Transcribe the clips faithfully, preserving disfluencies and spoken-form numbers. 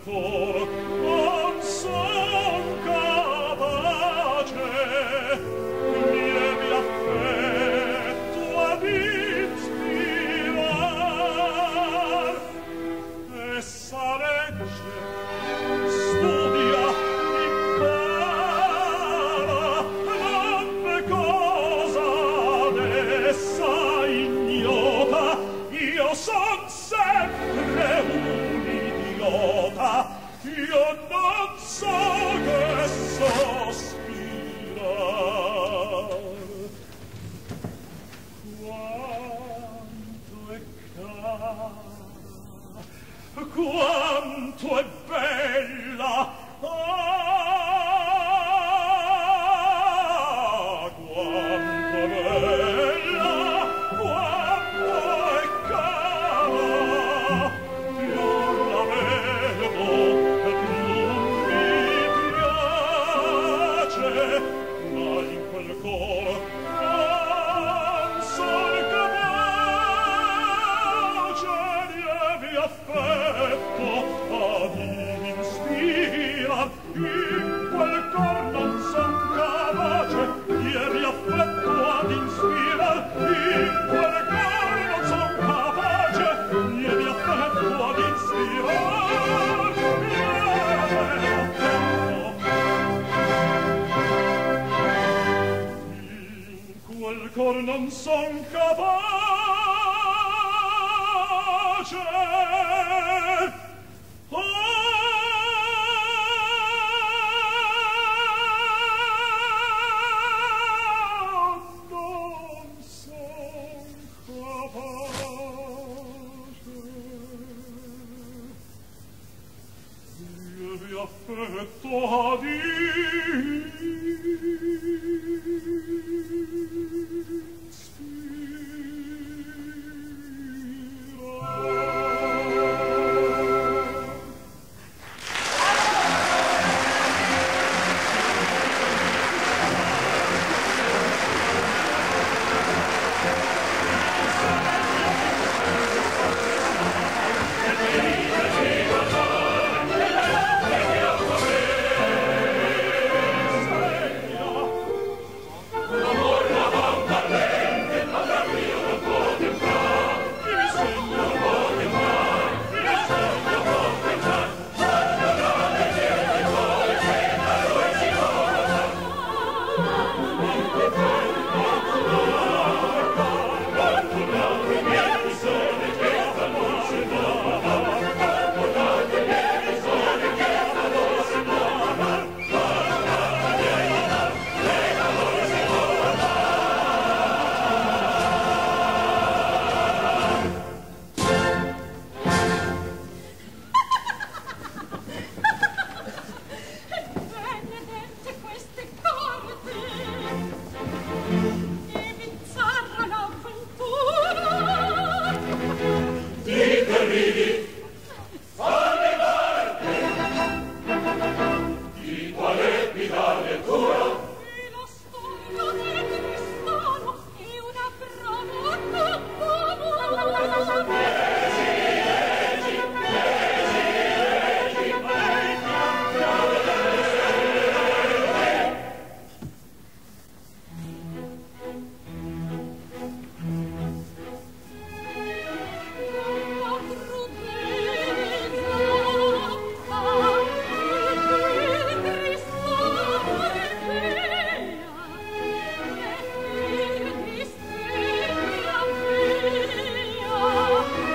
Oh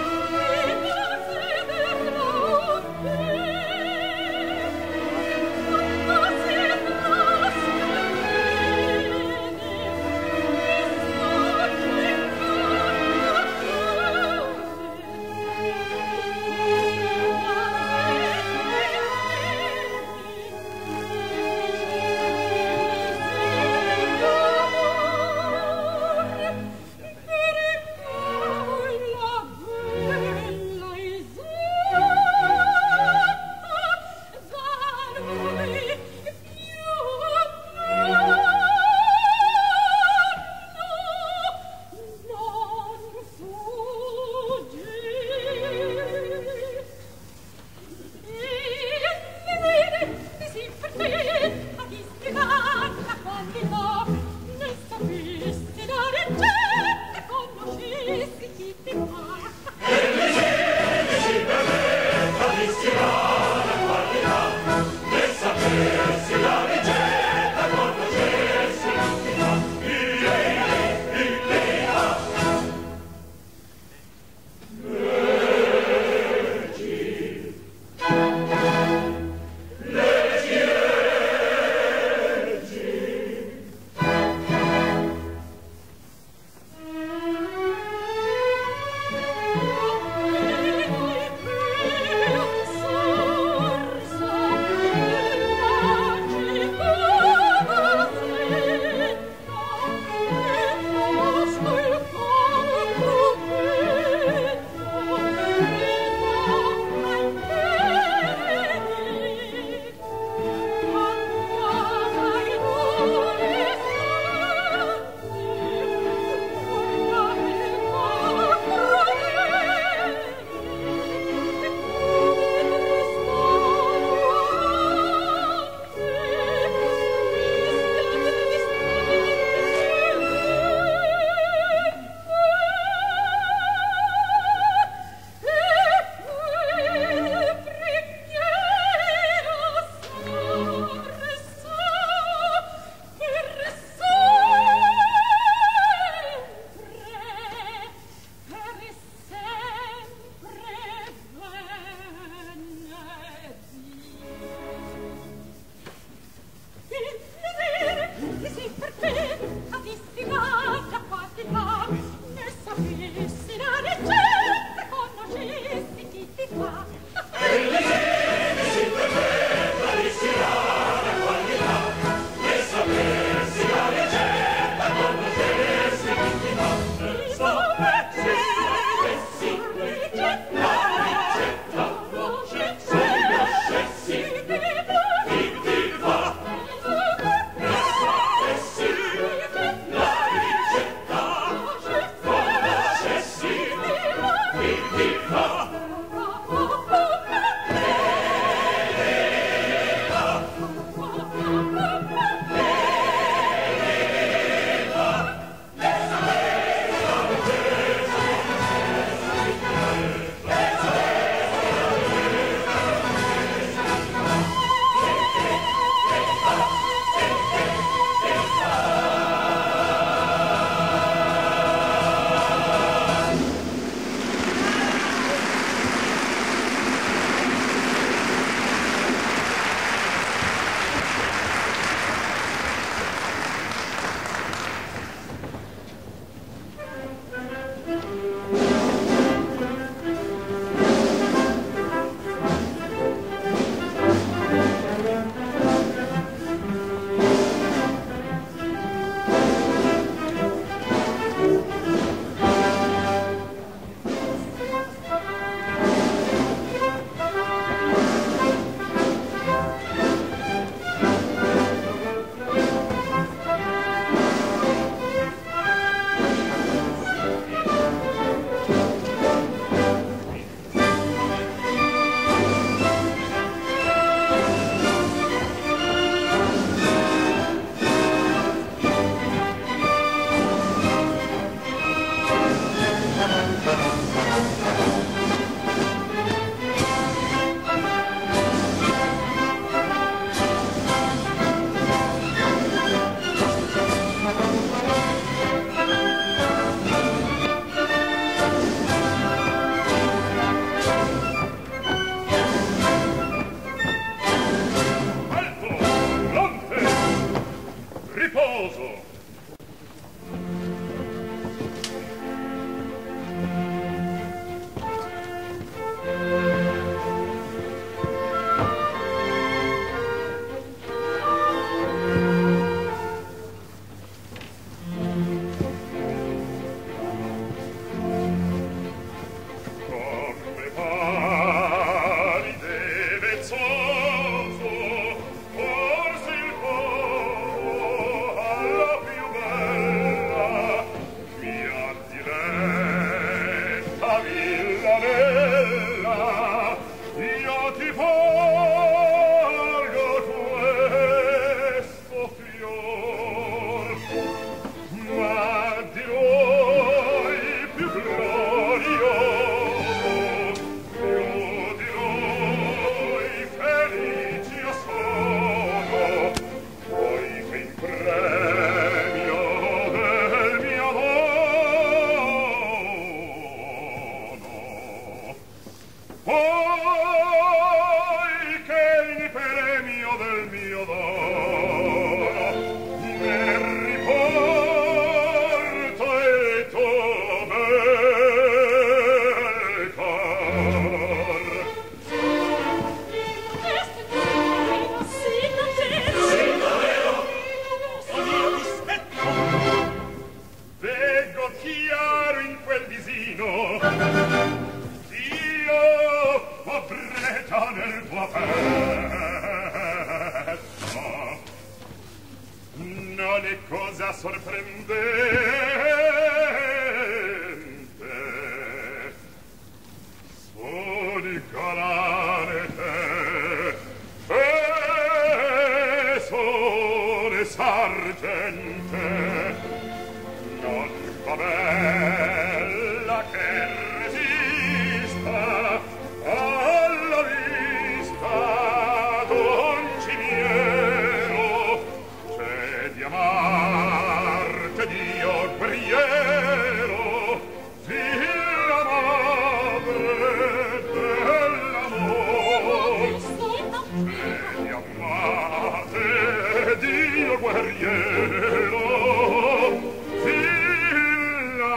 guerriero, filla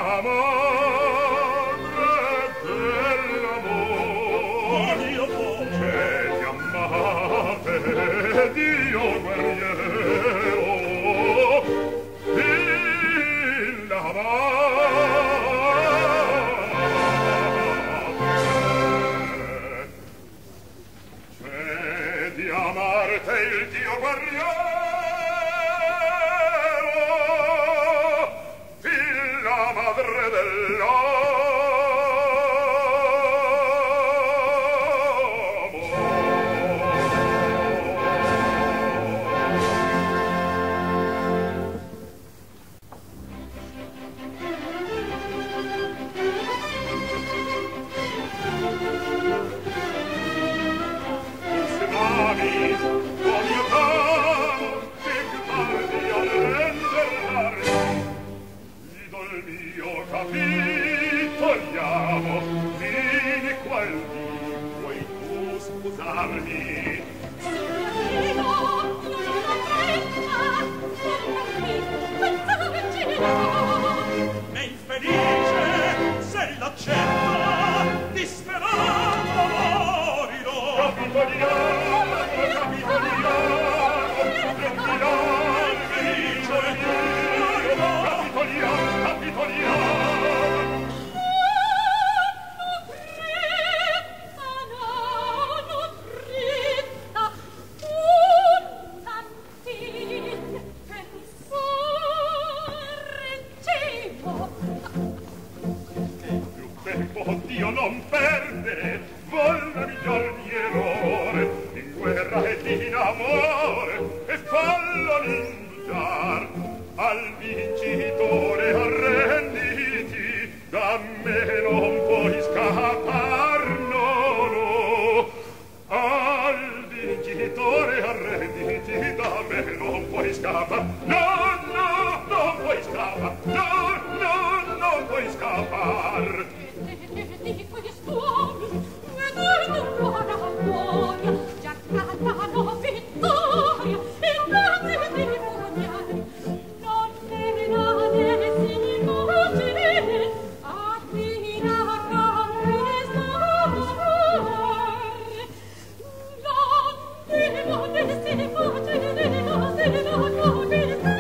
amo, vieni qual di vuoi tu sposarmi? Io, io non fretta, pensavo in giro. È infelice, se l'accetta, disperato morirò. Capitoliano, capitoliano, capitoliano, capitoliano, capitoliano. Dio non perde, volle miglior di errore, in guerra ed in amore, e fallo l'indar. Al vincitore arrenditi, da me non puoi scappar, no, no. Al vincitore arrenditi, da me non puoi scappar, no, no, non puoi scappar, no, no, non puoi scappar. Di quest'uomo, vedendo buona gloria, già cantano vittoria, innanzi di pugnali, non ne nade si immagini, a chi la campesta amore. Non ne nade si immagini, non ne nade si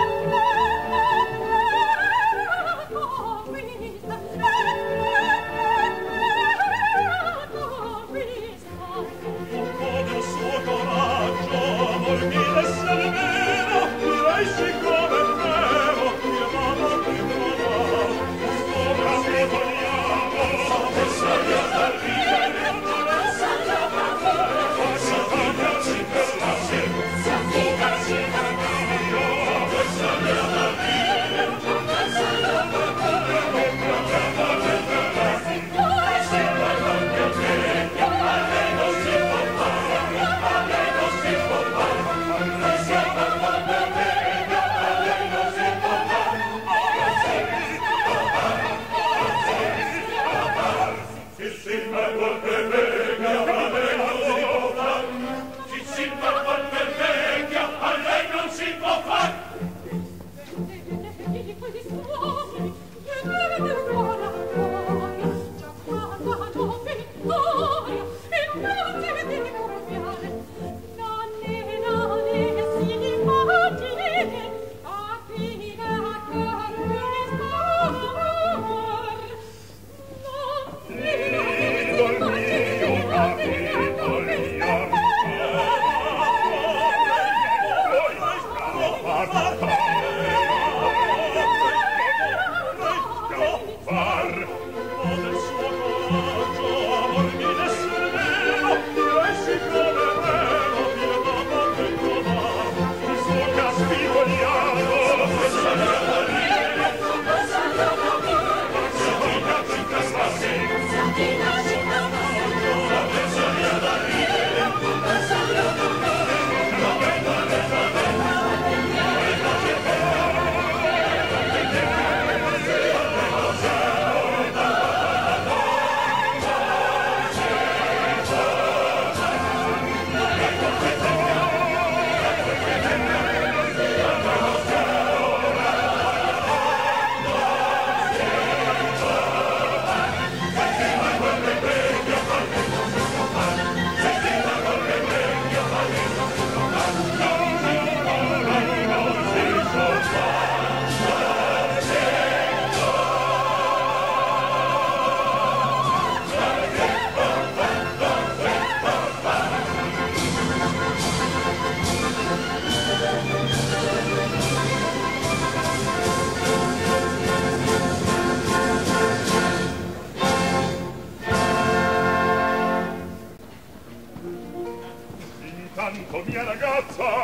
Intanto mia ragazza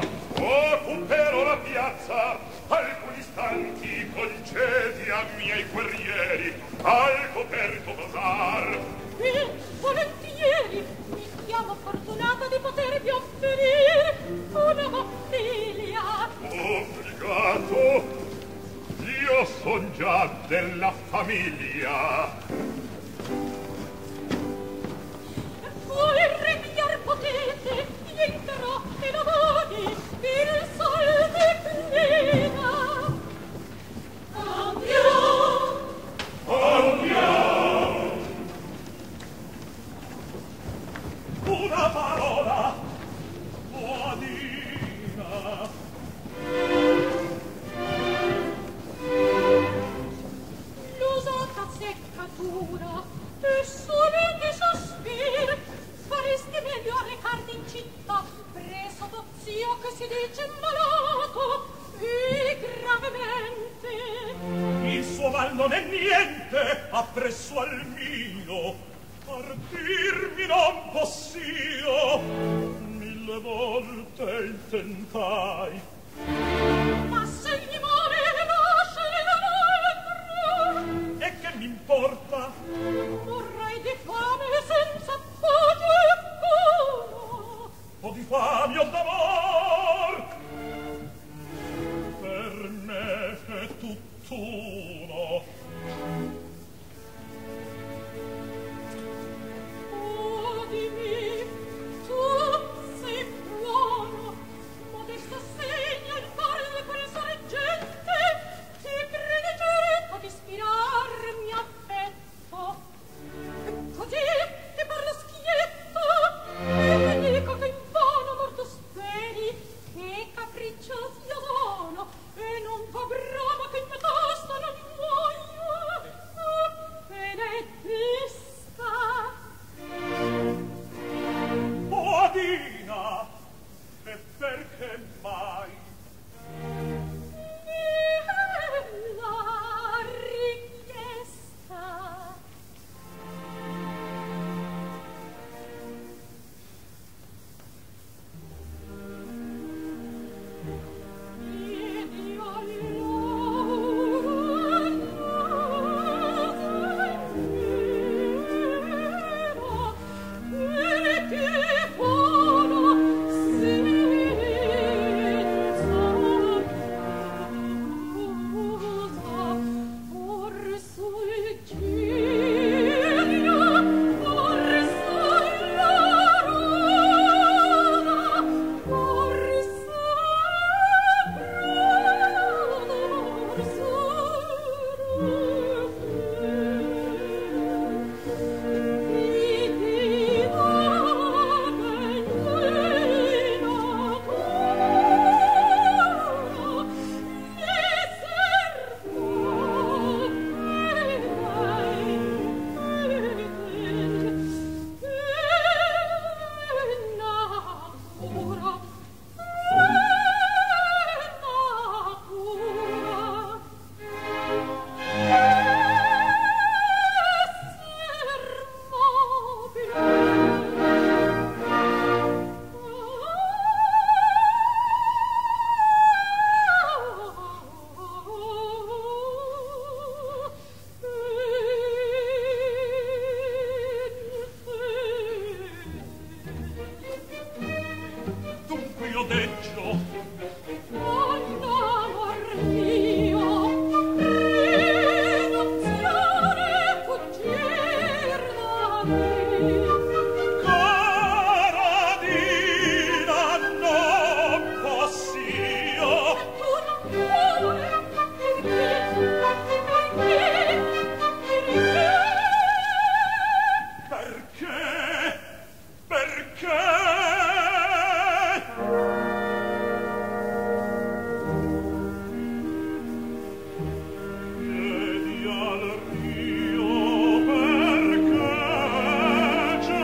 occuperò la piazza, alcuni istanti concedi a miei guerrieri al coperto bazar. E volentieri mi chiamo fortunata di potervi offrire una figlia. Obbligato, io son già della famiglia. Perché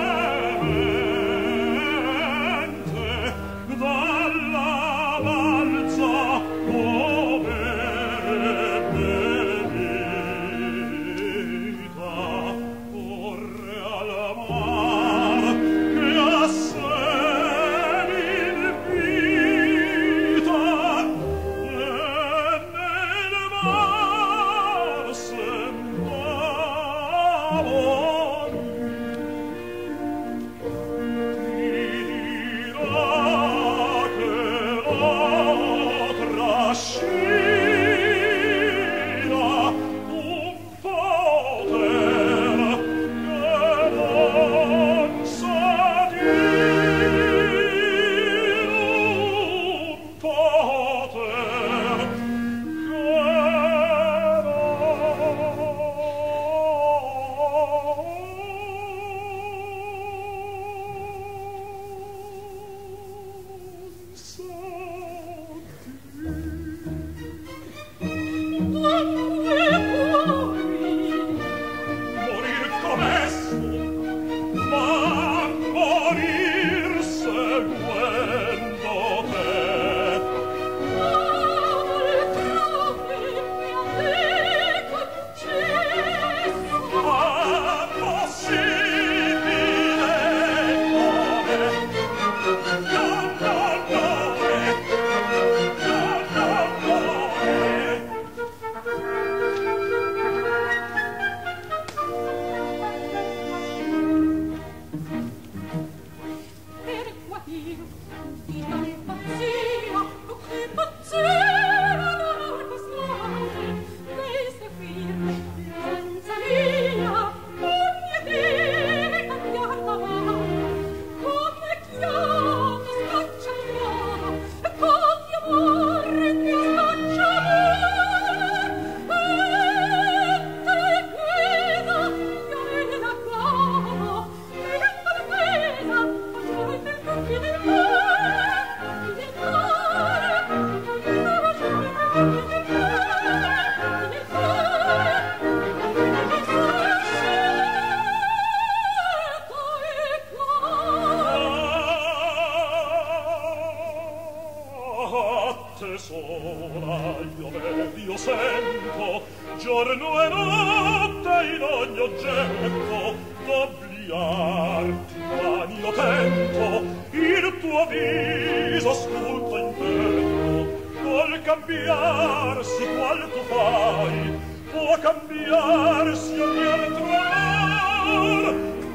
giorno e notte in ogni oggetto d'obliarti vanio tento il tuo viso sculto in petto col cambiarsi qual tu fai può cambiarsi ogni altro amor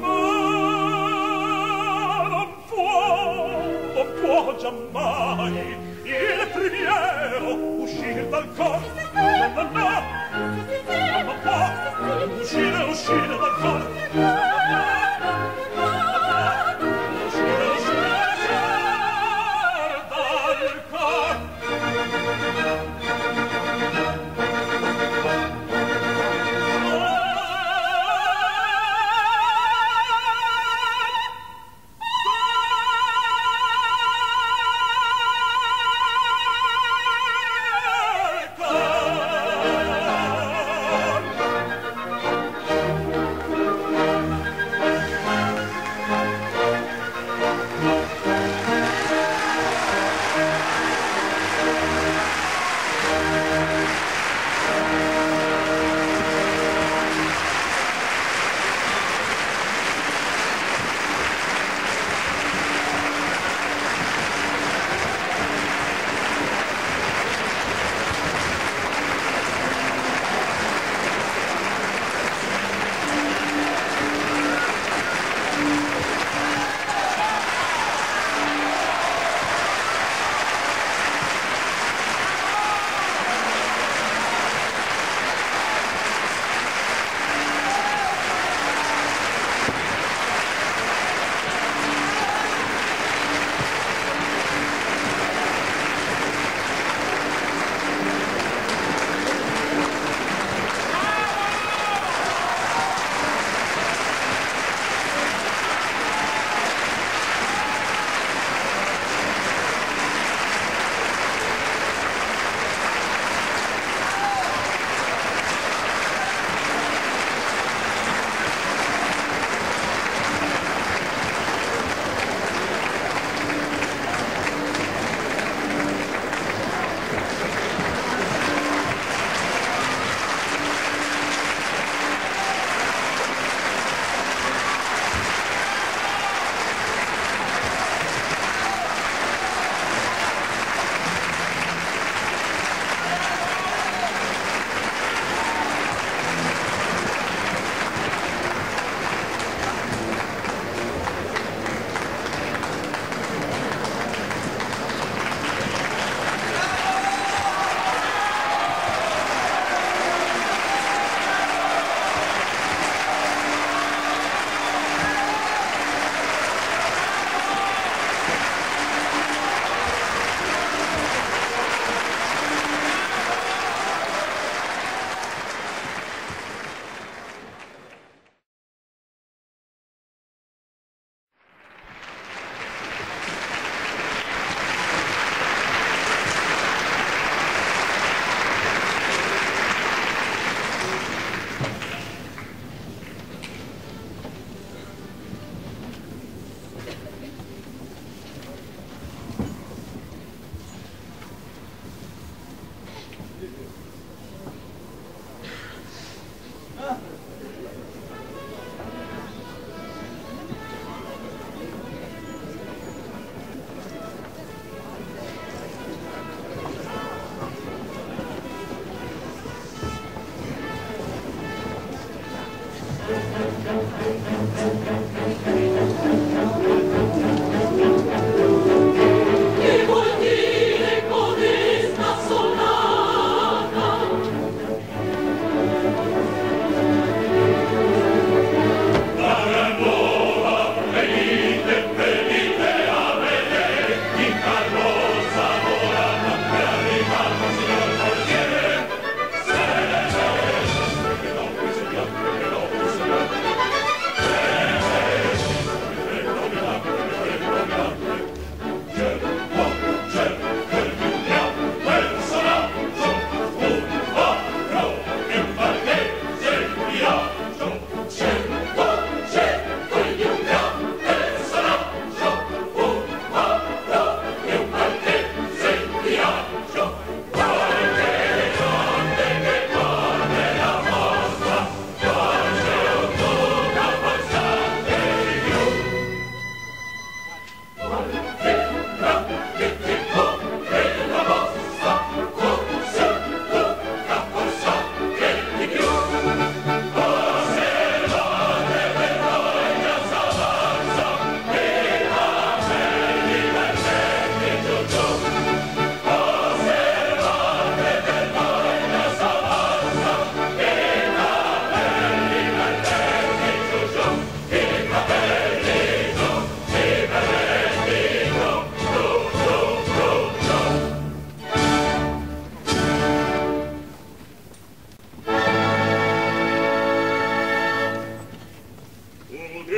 ma non può non può giammai il primiero uscir dal cor no no no non può uscire uscire dal cor uscire uscire dal cor Oh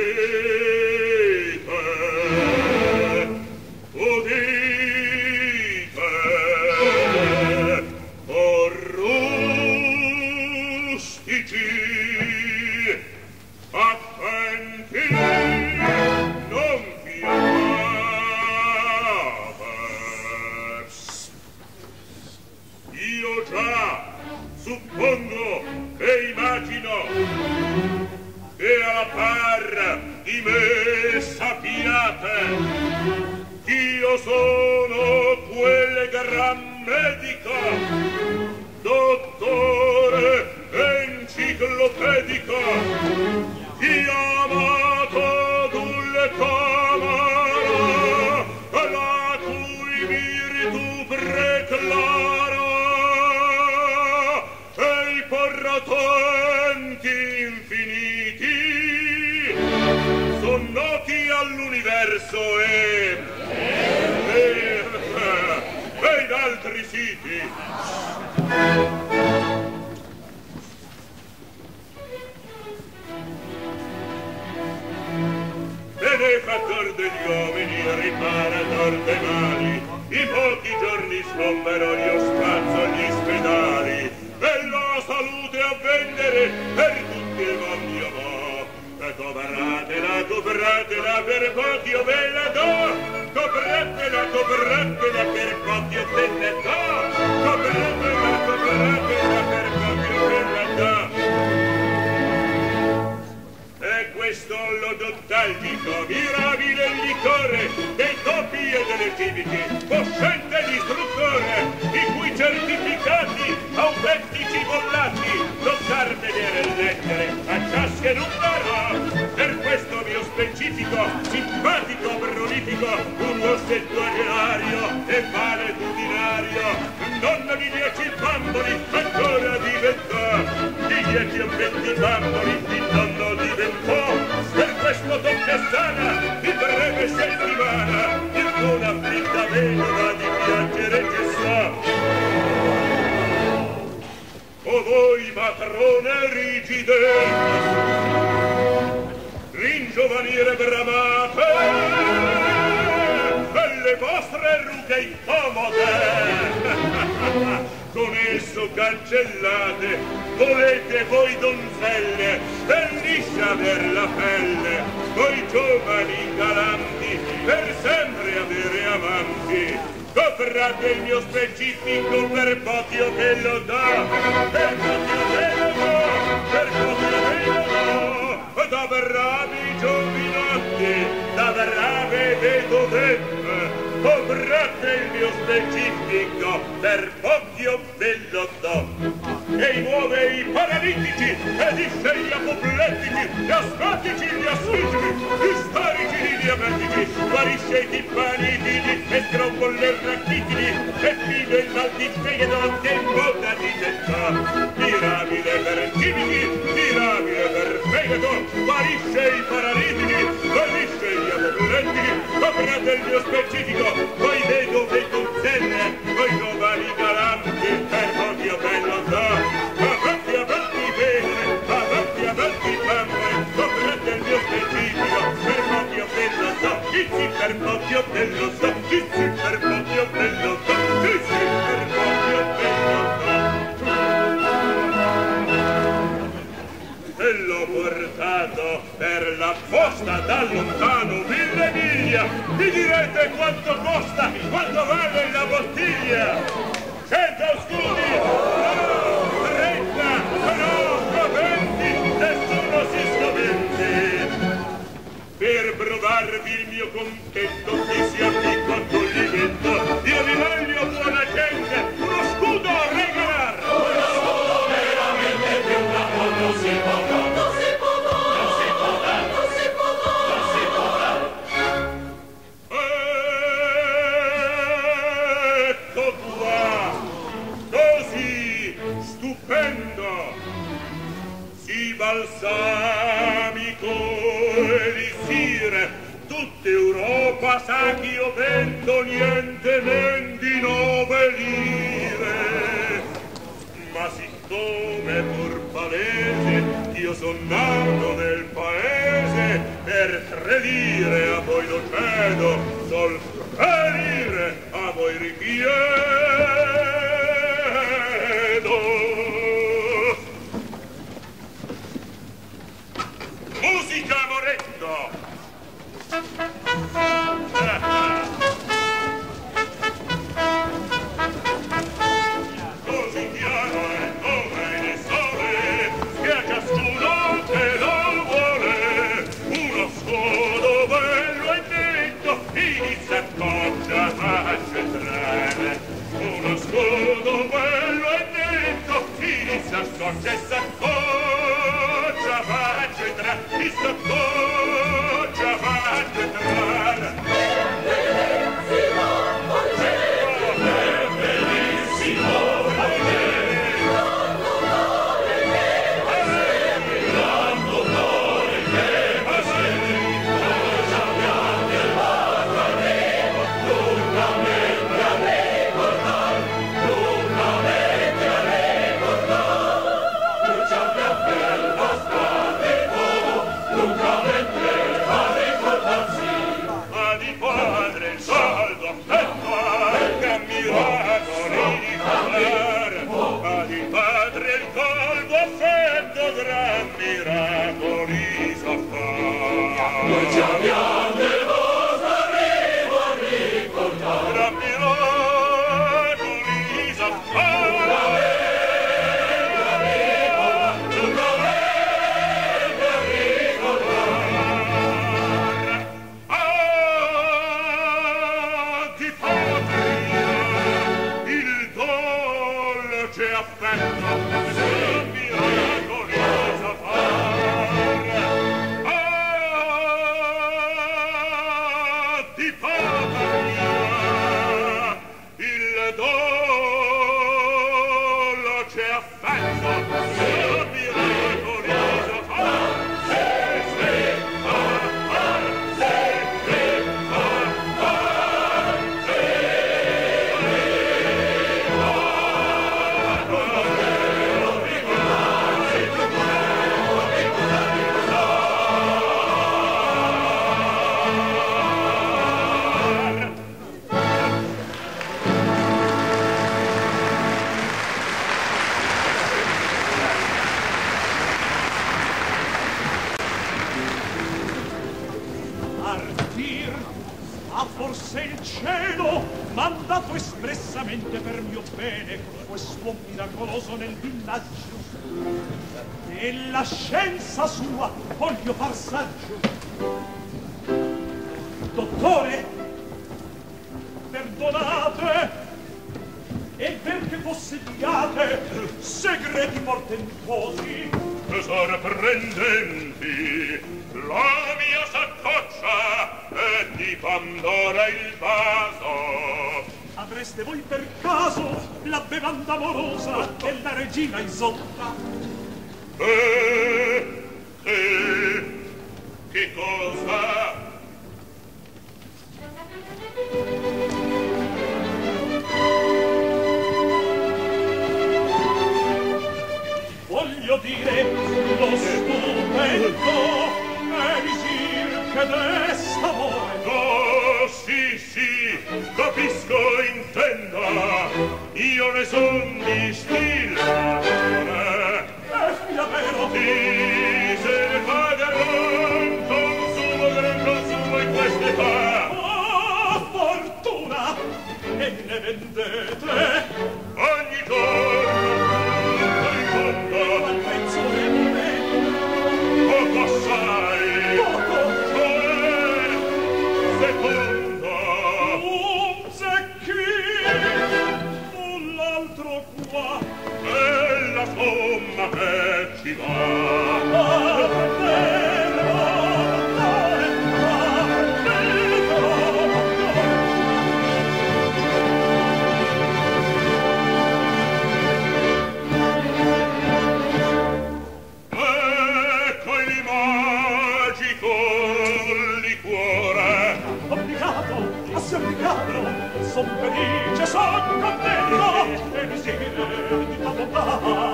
Suppongo e immagino che alla par di me sappiate ch'io sono quel gran medico, dottore enciclopedico, chiamato dulle camera, la cui virtù preclara porratenti infiniti son noti all'universo e, e, e in altri siti. Benefattor degli uomini, riparador dei mali, in pochi giorni sgombero io spazzo gli spedali, e la salute a vendere per tutti i mondi io vo. E copratela, copratela per pochio ve la do, copratela, copratela per pochio ve la do, copratela, copratela per pochio ve la do. E questo l'odottalgico, mirabile il liquore dei topi e delle civici, possente l'istruttore, i cui certificati autentici bollati non dar vedere lettere a ciaschedun darò. Per questo mio specifico, simpatico, prolifico, un ossettuagenario e valetudinario, non di dieci bamboli ancora diventò, di dieci o venti bamboli il nonno diventò. Per questo doppia sana di breve settimana il con afflitta vedova di piangere cessò. O voi matrone rigide, ringiovanire bramate, e le vostre rughe incomode con esso cancellate, volete voi donzelle e liscia aver la pelle, voi giovani galanti per sempre avere amanti. Coprate il mio specifico per pochio che lo dà, per pochio che lo dà, per pochio che lo dà, da bravi giovinotti, da brave vedovette. Coprate il mio specifico per pochio ve lo do. E muove i paralitici, e disce gli apoplettici, gli asmatici, gli asfitici, gli storici, gli diabetici, guarisce i timpanitidi, e scrombolle i rachitidi, e fino il mal di fegato che moda di testa. Mirabile per civici, mirabile per fegato, guarisce i paralitici, guarisce gli apoplettici. Coprate il mio specifico, voi vedove donzelle, voi giovani galanti, per pochio bello do. Avanti, avanti bene, avanti, avanti bambole, coprate il mio specifico, per pochio bello do. Chizzi per pochio bello do, chizzi per pochio bello do, chizzi per pochio bello do. E l'ho portato per la posta da lontano mille miglia. Mi direte quanto costa, quanto vale la bottiglia? Cento scudi! No! Trenta! No! Venti! Nessuno si scommetti! Per provarvi il mio contento che sia qui quanto lievito, io vi voglio buona gente uno scudo a regalar! Uno scudo veramente più da non si può dare! Non si può dare! Non si può dare! Non si può dare! Non si può dare! Ecco qua! Così stupendo! Si balsamico elisire, tutta Europa sa che io vendo niente men di nove lire. Ma siccome pur palese io son nato nel paese per tradire a voi lo cedo, sol ferire a voi richiedo. Musica Moretto! Così chiaro è come il sole, che a ciascuno che lo vuole, uno scudo bello e netto, inizia a coccia faccia entrare. Uno scudo bello e netto, inizia a coccia e s'accoccia faccia entrare, e s'accoccia faccia entrare.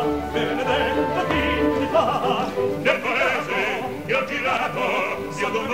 Benedetta dignità, nel paese che ho girato, sia d'onore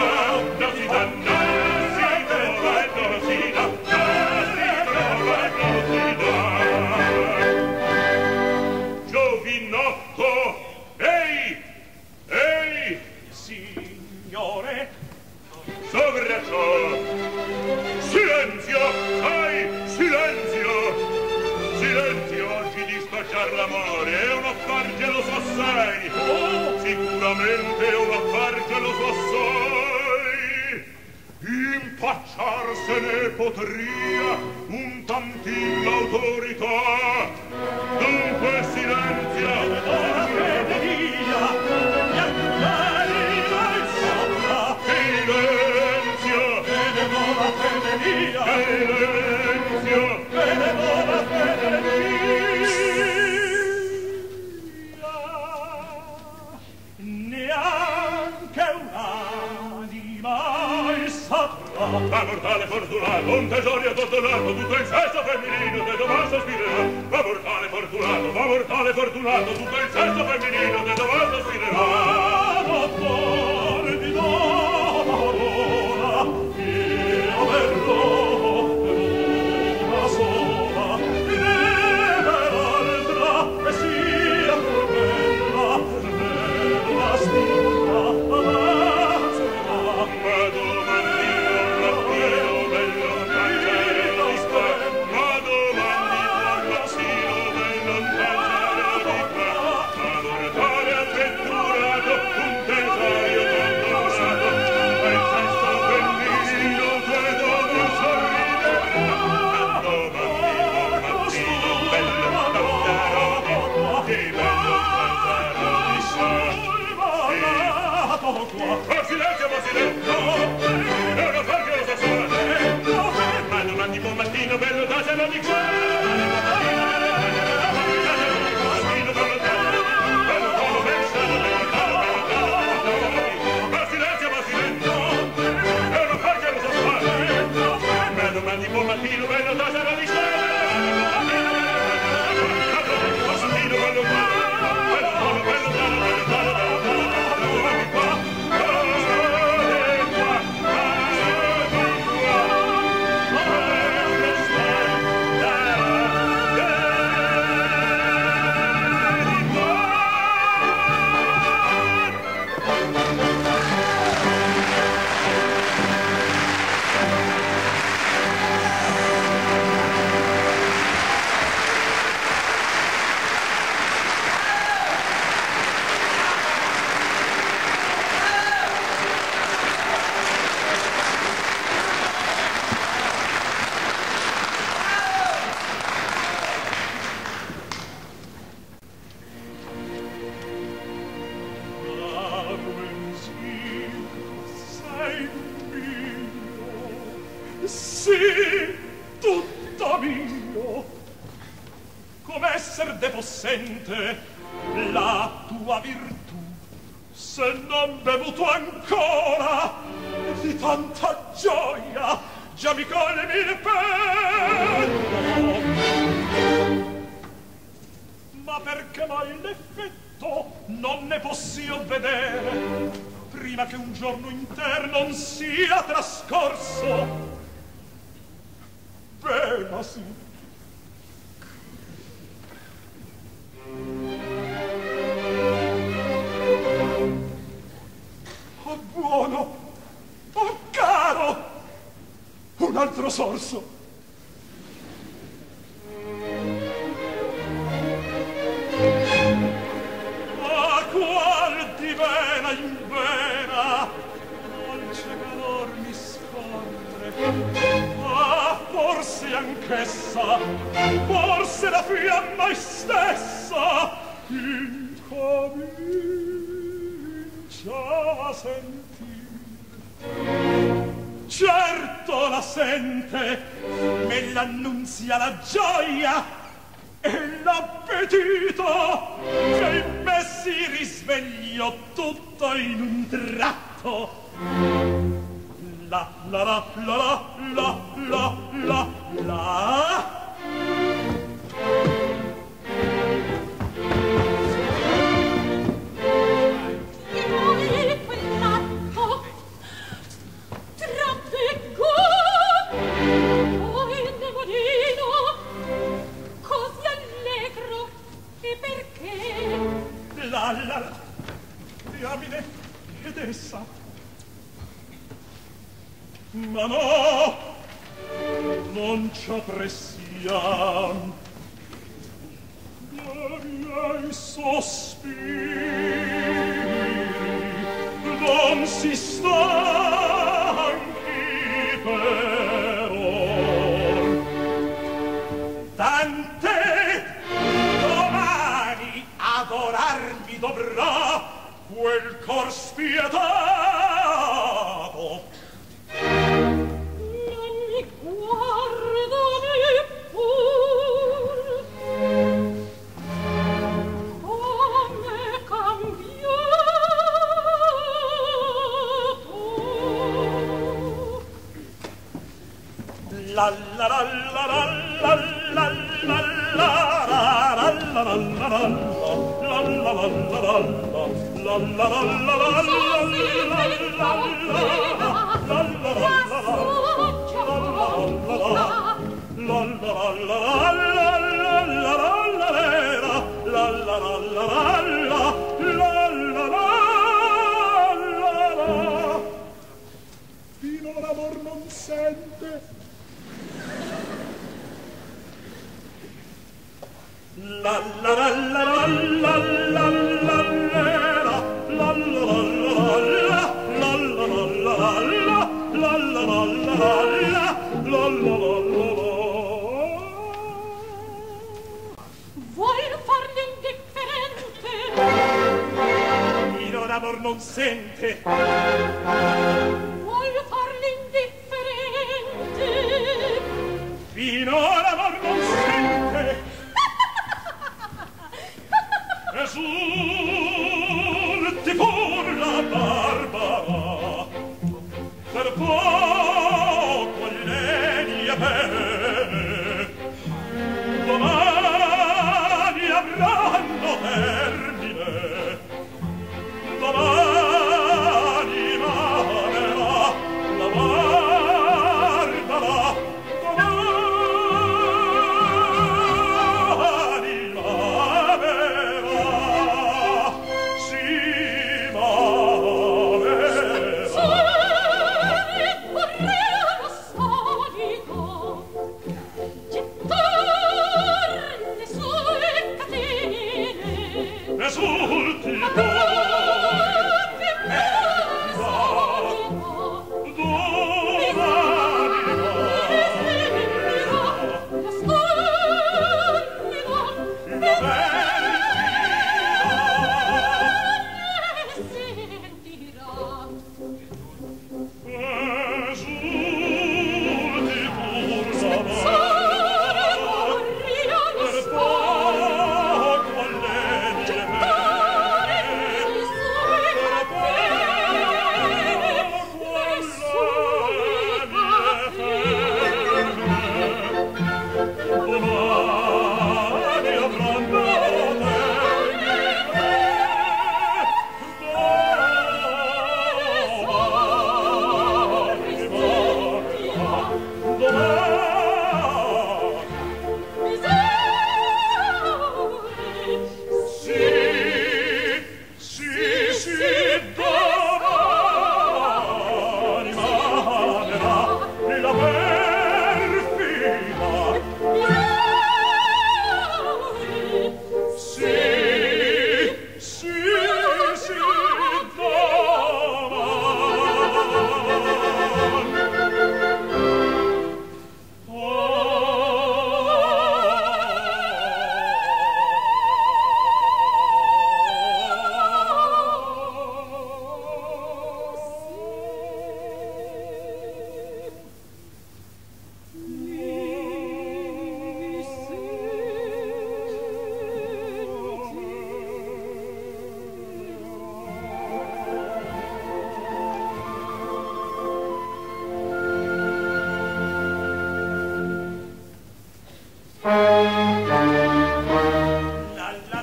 non si dà, non si trova e non si dà, non si trova e non si dà. Giovinotto, ehi, ehi, Signore, sopra ciò, silenzio, sai, silenzio, silenzio, oggi di spacciar l'amore è un affar geloso assai, oh, sicuramente è un affar geloso assai, impacciarsene potria un tantin l'autorità, dunque silenzio, ora fede via, gli altari mai sopra, silenzio, fede ora fede via, silenzio, fede ora fede via. Neanche un'anima il saprà. ma mortale fortunato, un tesoro addonato, tutto il sesso femminino che domani sospirerà. Ma mortale fortunato, ma mortale fortunato, tutto il sesso femminino che domani sospirerà. Ma dottore di parola, io verrò una sola, né l'altra e sia pur bella, né la stima avanzerà. Ma domani torna bello cancello di qua, ma domani torna bello cancello di qua, ma mortale avventurato, un tesorio condonato, e il sesso femminino che dopo sorriderà. Ma domani mattino bello cancello di qua, che bello cancello di qua. Ma silenzio, ma silenzio! È una farca lo sa sola! Ma domani buon mattino bello datelo di qua! Mattino bello datelo, bello tolo, bello tolo, bello tolo, bello tolo. Ma silenzio, ma silenzio! È una farca lo sa sola! Ma domani buon mattino bello datelo di qua! Mattino bello qua! Bello tolo, bello tolo, bello tolo, bello tolo, bello di qua! Dai, sì, tutto mio, come esser de possente la tua virtù, se non bevuto ancora di tanta gioia già mi colmi il petto. Ma perché mai l'effetto non ne possio vedere prima che un giorno inter non sia trascorso? Bene, sì. Oh, buono! Oh, caro! Un altro sorso! Ah, qual di vena in vena dolce calor mi scorre! Ah, forse anch'essa, forse la fiamma stessa incomincia a sentir. Certo la sente, me l'annunzia la gioia e l'appetito che in me si risvegliò tutto in un tratto. La la la la la la la la. La la la, diamine, ed essa. Ma no, non ci appressiam. I miei sospiri non si stanchi però. Tant'è domani adorarmi dovrà quel cor spietato. Non mi guarda neppur, come cambiato. La la la la la la la la la la la la la. La la la la la la la la la finora amor non sente. La la la la la la la la la la Vuoi farne indifferente? Finora amor non sente. Vuoi farne indifferente? Finora amor non sente. Esulti pur la Barbara, per poco allenia bene, domani avranno termine, domani amerà la Barbara, domani amerà. Esulti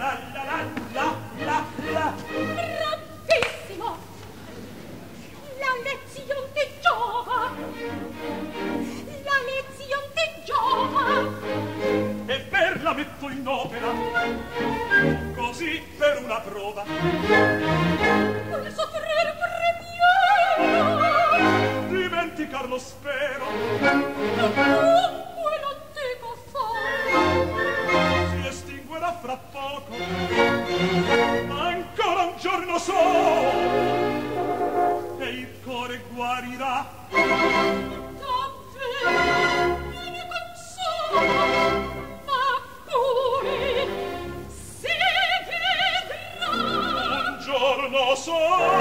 la la la la la la. Bravissimo! La lezione ti giova! La lezione ti giova! E per la metto in opera, così per una prova. Non soffrire premiera! Dimenticar lo spero. Dunque l'antico fare! Si estinguerà fra poco, ancora un giorno solo, e il cuore guarirà. Davvero, mi consola, ma poi si vedrà. Un giorno solo.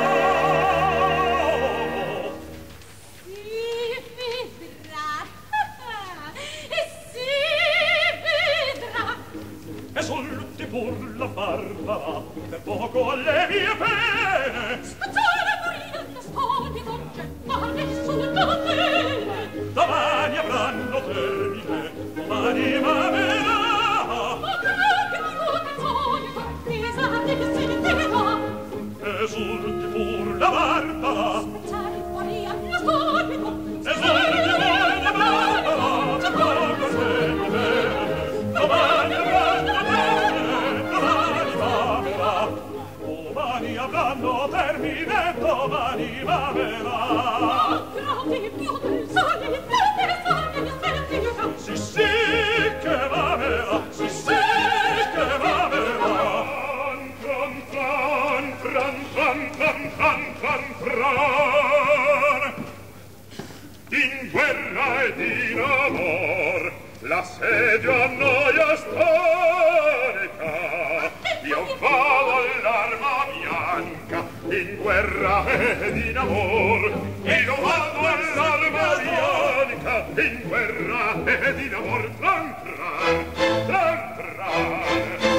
Si vedrà. E si vedrà. E solti pur la barba, per poco alle mie pene. Spazzare morire stoni congettati sul catene. Domani avranno termine, domani m'amerà. Ma che Dio che sogni comprisati che si vedrà. E solti pur la barba, Spazzare morire stoni congettati. e solti pur la barba, per poco alle mie pene. Domani avranno termine, domani m'amerà. Domani avranno termine, domani m'amerà. Grandi più del sole, tante sogni di sentire. Sì, sì, che m'amerà, sì, sì, che m'amerà. Tran, tran, tran, tran, tran, tran, tran, tran. In guerra ed in amor l'assedio a noia storica. Io vado all'arma bianca in guerra ed in amor. Io vado all'arma bianca in guerra ed in amor. Tran, tran, tran, tran.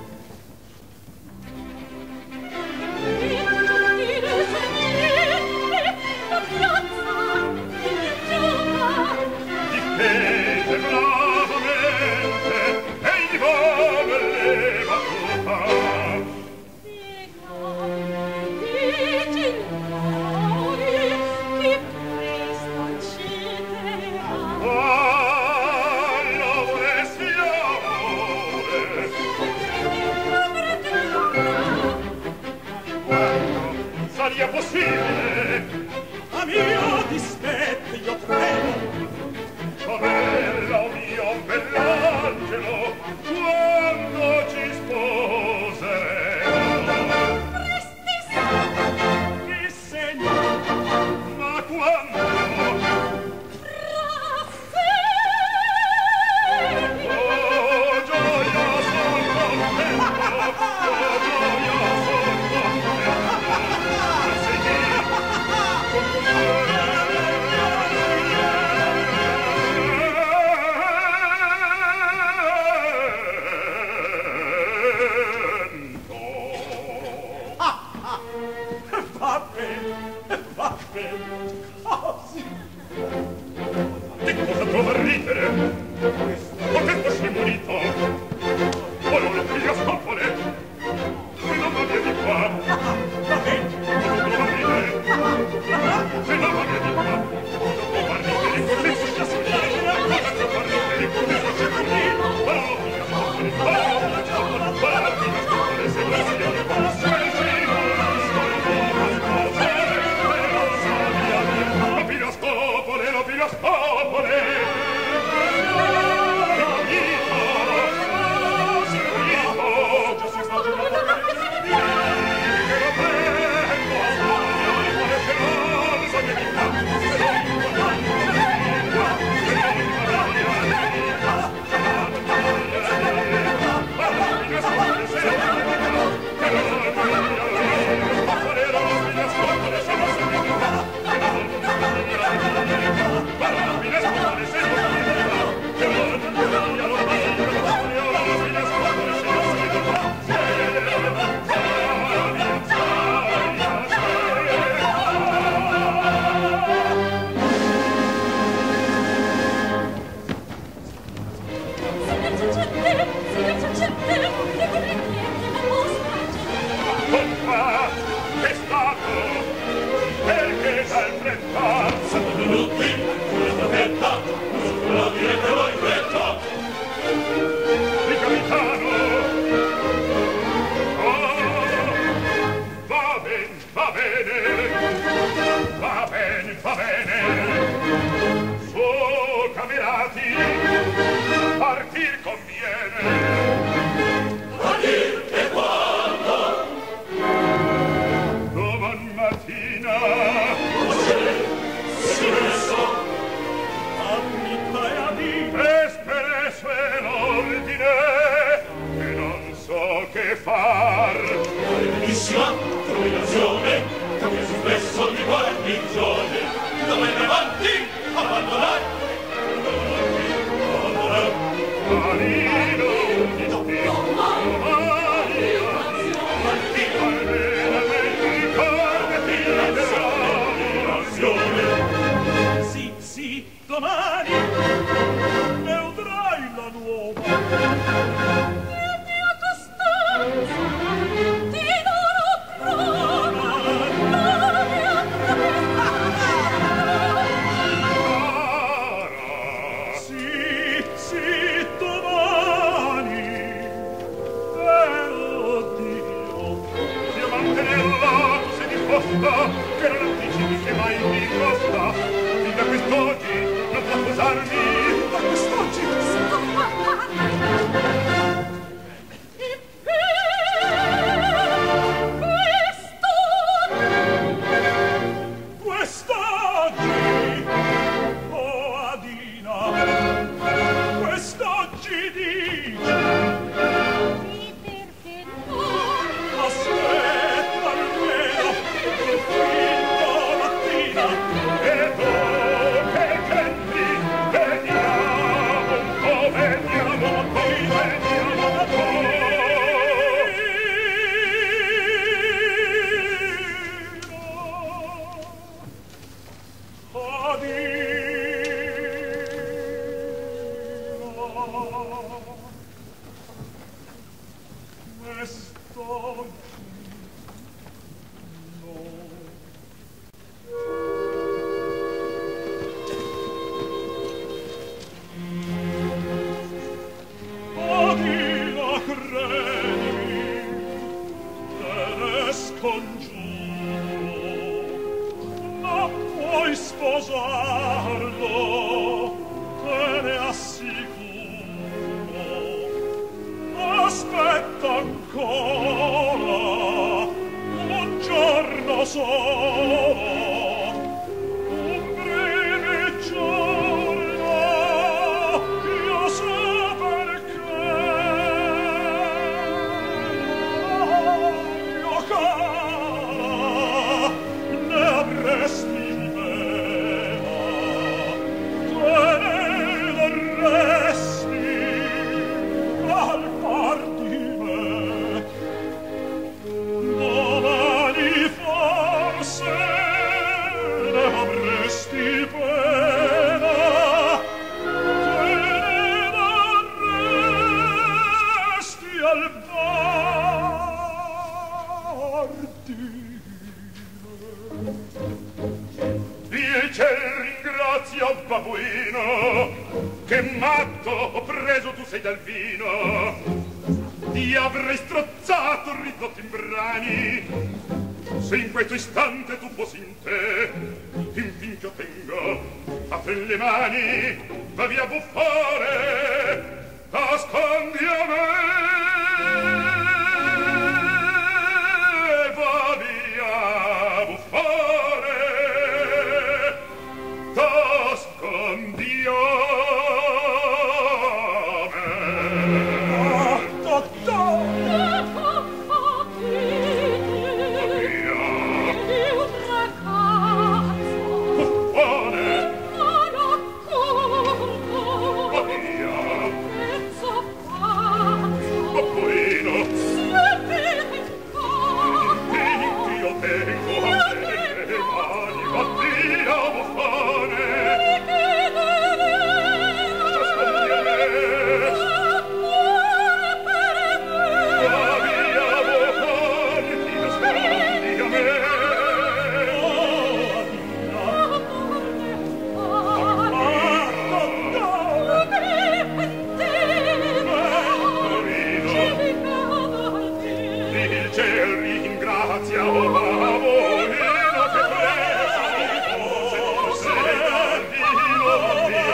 Difende bravamente e il volo le battuta. All'amore siamo. Quando saria possibile a mio dispetto io credo averla un mio bell'angelo quando ci sposeremo. Prestissimo! Che segno, ma quando? Oh, gioia son contento, oh, gioia son contento. Che segni direte voi questo? Il capitano! Oh, va bene, va bene, va bene, va bene. Su, camerati, partir conviene. Partir e quando? Doman mattina. Si messo espresso è l'ordine e non so che far. Benissima combinazione, cambia su spesso di guarnigione. Dove davanti abbandonare, abbandonare marino di stile marino martino almeno ricordati della nazione. Sì, sì, domani ne udrai la nuova. Mia mia costanza, ti darò prova, la mia Cara, sì, sì, domani. Eh, oddio. Dio mantenerla, tu sei disposta, che non anticipi che mai mi costa. Fin da quest'oggi non posso usarmi. Da quest'oggi quest'oggi, oh Adina, quest'oggi dici. Sì, perché no? Aspetta almeno il fin mattina. E tu che c'entri, vediamo un po', vediamo un po', vediamo un po'. Quest'oggi no. Adina, credimi, te ne scongiuro, non puoi sposarlo, te ne assicuro. Aspetta ancora un giorno solo, un breve giorno, io so perché. Io cara, ne avresti vera, te ne darresti al par di me. Domani forse ne avresti pena, te ne darresti al par di me. Il ciel ringrazio, babbuino, che matto ho preso tu sei dal vino. Ti avrei strozzato, ridotto in brani, se in questo istante tu fossi in te. Fin fin che ottengo, apri le mani, va via buffare, nascondi a me. Va via buffare, nascondi a me. Dottore! Buffone! il ciel ringrazia, o bambino che presa mi pose, sei bambino mio.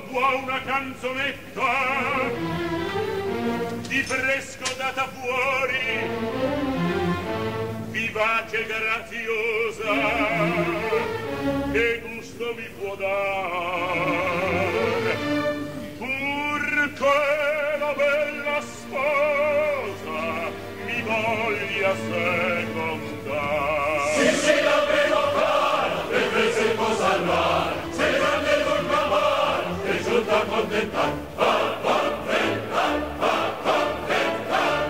vuoi una canzonetta di fresco data fuori, vivace e graziosa, che gusto vi può dare, purché la bella sposa mi voglia secondare. Sì, sì, davvero cara, e pensi cosa all'ara, sei grande lunga mare, e giunta a contentar, a contentar, a contentar.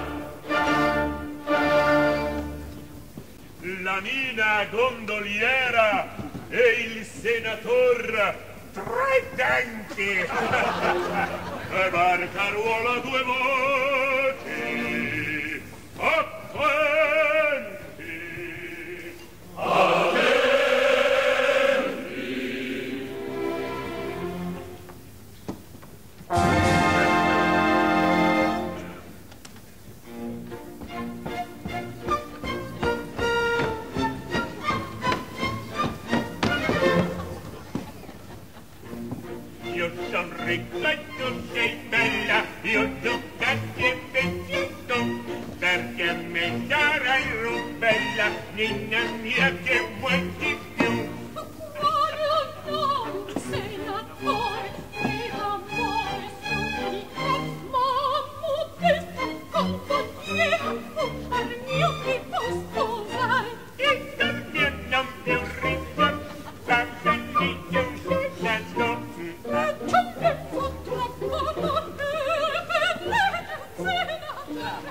La mina gondoliera e il senator tre denti e barcaruola due voci attenti attenti. Io son ricca e tu sei bella, io Ducati e vestito, perché mi darai rubella, ninna mia, che vuoi di più? Cuore onore, senatore, e amore supplica, mamma che sta compagnia, al mio tipo sposare. Il mio non più ricco, va benissimo un senato. C'è un pezzo troppo amore, per lei senatore.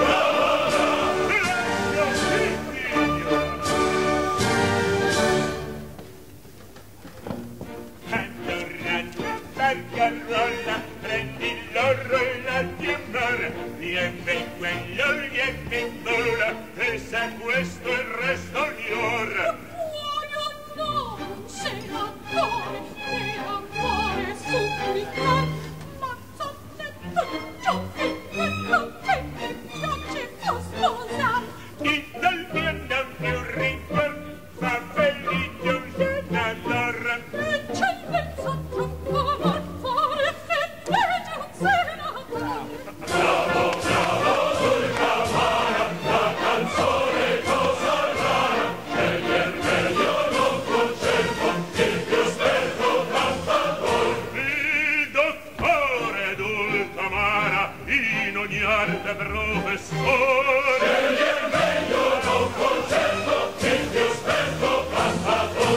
Barcarola, prendi l'oro e la dimora, lieve quello, lieve vola, e sa questo il resto gli ora. Vuoi o no, senatore, per amore supplicar, ma t'ho detto ciò che quello che mi piace può sposar. Il dal mio non più ricco, fa felice un senatore. E c'è il mezzo troppo amor, fare fetteggia un senatore. Bravo, bravo, sul camara, la canzone cosa rara, meglio meglio non concerto, il più esperto cantator. Il dottore Dulcamara, in ogni arte professore, Meglio meglio non concerto, il più esperto cantator.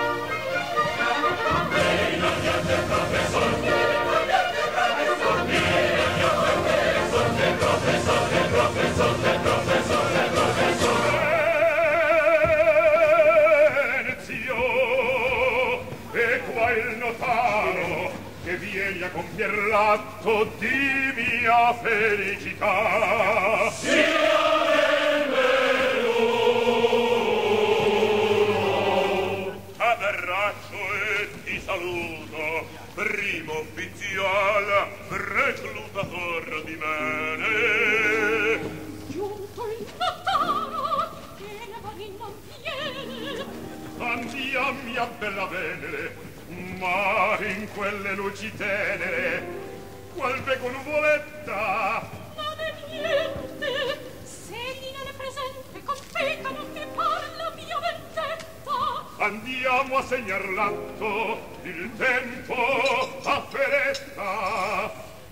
Vieni a piante professor, vieni a piante professor, vieni a piante professor, che professor, che professor, che professor, che professor. Enzio, e qua il notaro che vieni a compier l'atto di mia felicità. Sia benvenuto. T'abbraccio e ti saluto, primo ufficial reclutator di mene. Giunto il notaro, che la mani non viene. Andia mia bella Venere, ma in quelle luci tenere, qual veco nuvoletta? Non è niente, se egli non è presente, con pecca non mi parla mia vendetta. Andiamo a segnar l'atto, il tempo afferetta.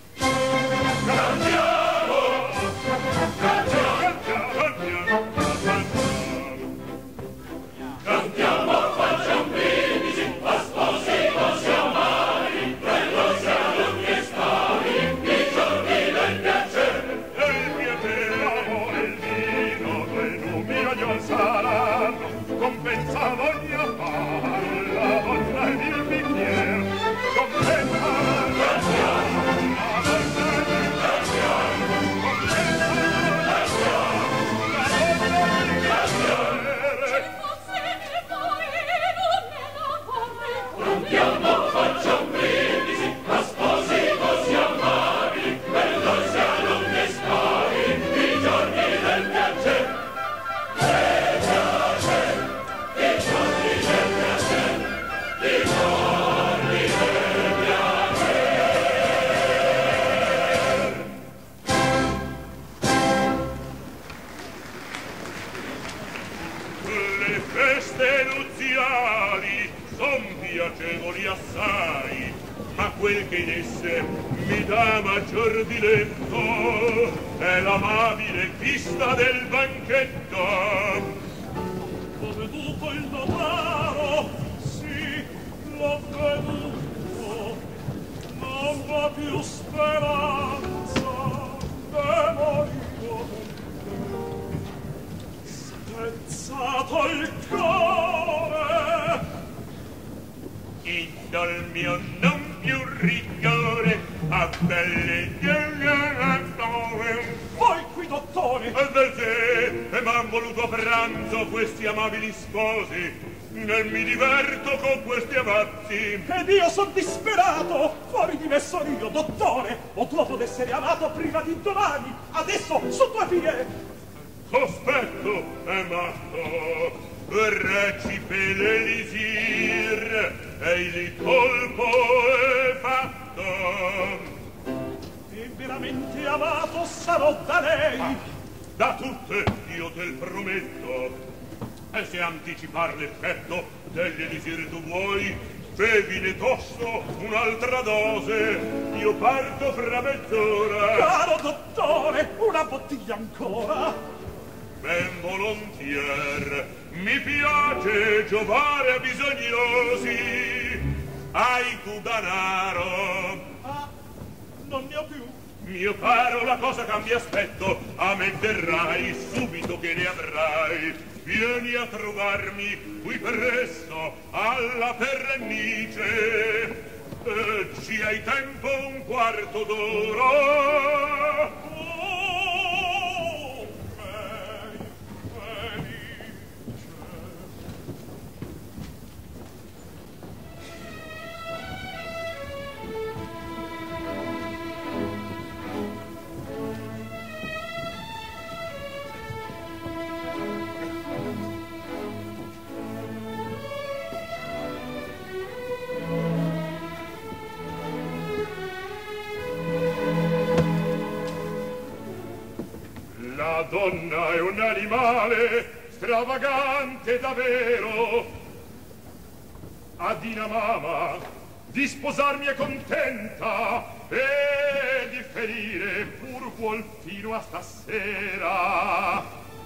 Andiamo, Andiamo, andiamo, cantiamo a fagiambini, a sposi così amari, bello sia lunghi e spari, i giorni del piacere. e il piacere, l'amore, il vino, quel numero di un saranno, compensa voglia far, la donna ed il bicchier, compensa mi disse, mi dà maggior diletto, è l'amabile vista del banchetto. Ho veduto il notaro, sì, l'ho veduto, non va più speranza, devo io spezzato il cuore. Indo il mio non più rigore, a belle Voi qui, dottore! E perché m'han voluto a pranzo questi amabili sposi, né mi diverto con questi avanzi. Ed io son disperato! Fuori di me son io, dottore! Ho dopo d'essere amato prima di domani! Adesso, su due piedi! Cospetto è matto, recipe l'elisir, e il colpo è fatto. E veramente amato sarò da lei! Ah, da tutte io te prometto. E se anticipar l'effetto dell'elisir tu vuoi, bevine tosto un'altra dose, io parto fra mezz'ora. Caro dottore, una bottiglia ancora! Ben volontier, mi piace giovare a bisognosi. Hai tu danaro? Ah, non ne ho più. Mio caro, la cosa cambia aspetto, a me terrai subito che ne avrai. Vieni a trovarmi qui presto alla Pernice. Eh, ci hai tempo un quarto d'ora? Oh, felice. La donna è un animale stravagante davvero. Adina mamma, di sposarmi è contenta e di ferire pur vuol fino a stasera.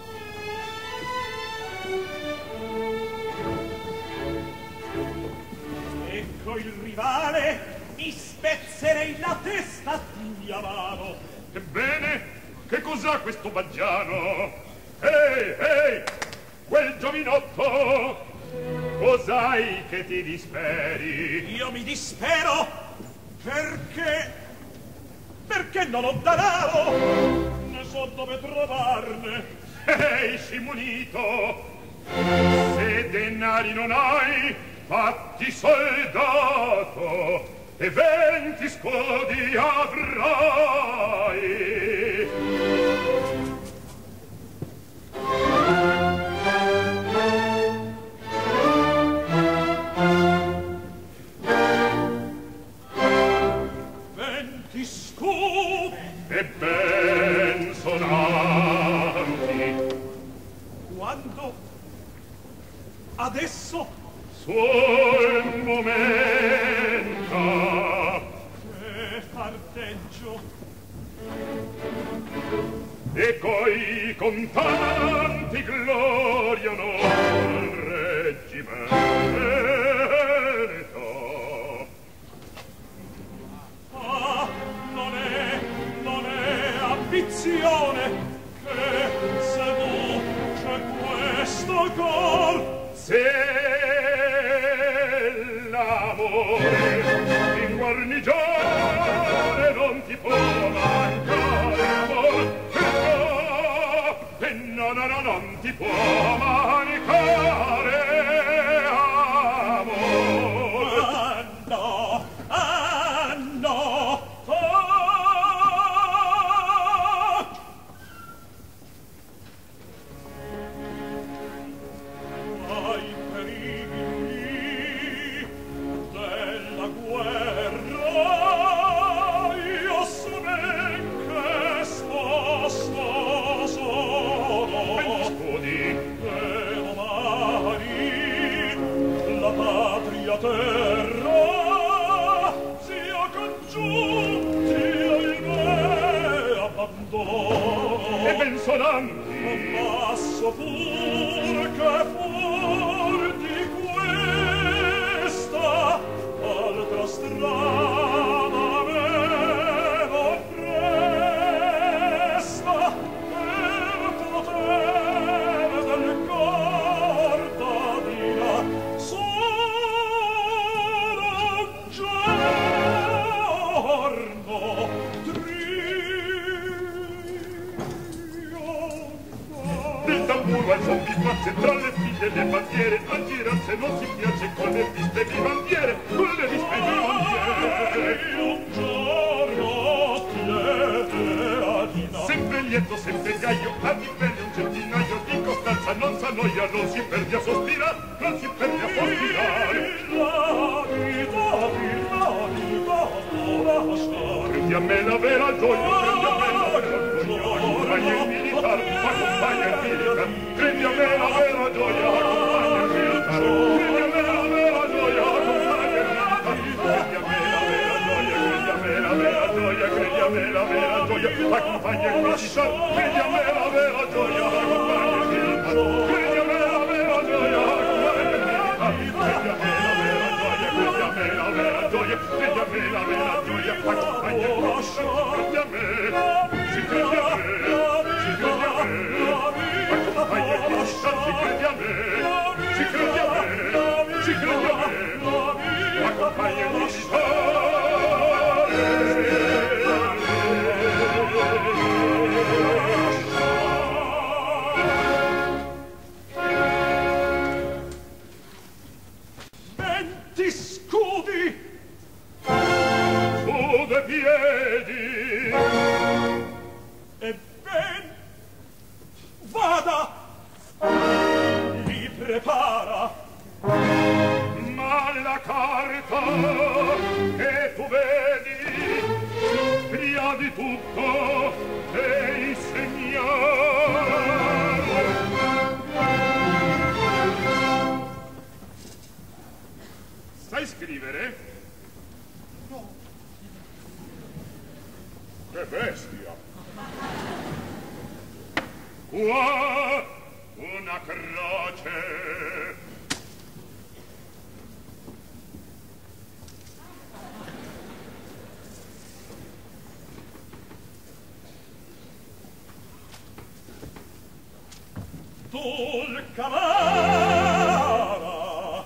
Ecco il rivale, mi spezzerei la testa di mia mano. Ebbene, che cos'ha questo baggiano? Ehi, ehi, quel giovinotto, cos'hai che ti disperi? Io mi dispero perché... perché non ho danaro. Ne so dove trovarne. Ehi, scimunito, se denari non hai, fatti soldato e venti scudi avrai. Venti scudi E ben sonanti. quando? Adesso? Sul momento. Che parteggio. E coi contanti gloria non reggimento. Ah, non è, non è ambizione che seduce questo cor. Se l'amore in guarnigione non ti può mancare amor, e no, no, no, non ti può mancare amor. Ah no, ah no, ah. Ai perigli della giunti ahimè abbandono e ben sonanti basso pur che fuor di questa altra strada avevo presta per poter del cordadina solo un giorno il tamburo al son di facce tra le figlie le bandiere a girar se non si piace con le viste di bandiere con le viste di bandiere un giorno piedina sempre lieto sempre gaio a difende un centinaio di costanza non s'annoia non si perde a sospirare non si perde a sospirare la vita vita vita lasciare prendi a me la vera gioia prendi a me la vera gioia accompagna il militar accompagna il militar prendi a me la vera gioia accompagna il militar prendi a me la vera gioia accompagna il militar prendi a me la vera gioia prendi a me la vera gioia prendi a me la vera gioia accompagna il militar prendi a me la vera gioia accompagna il militar prendi a me la vera gioia accompagna il militar prendi a me la vera gioia prendi a me la vera gioia prendi a me la vera gioia accompagna il militar prendi a me si credi a me si credi a me accompagna il militar si credi a me si credi a me si credi a me accompagna il venti scudi su due piedi e ben vada li prepara ma la carta che tu vedi prima di tutto devi segnare sai scrivere? no che bestia qua una croce tul camara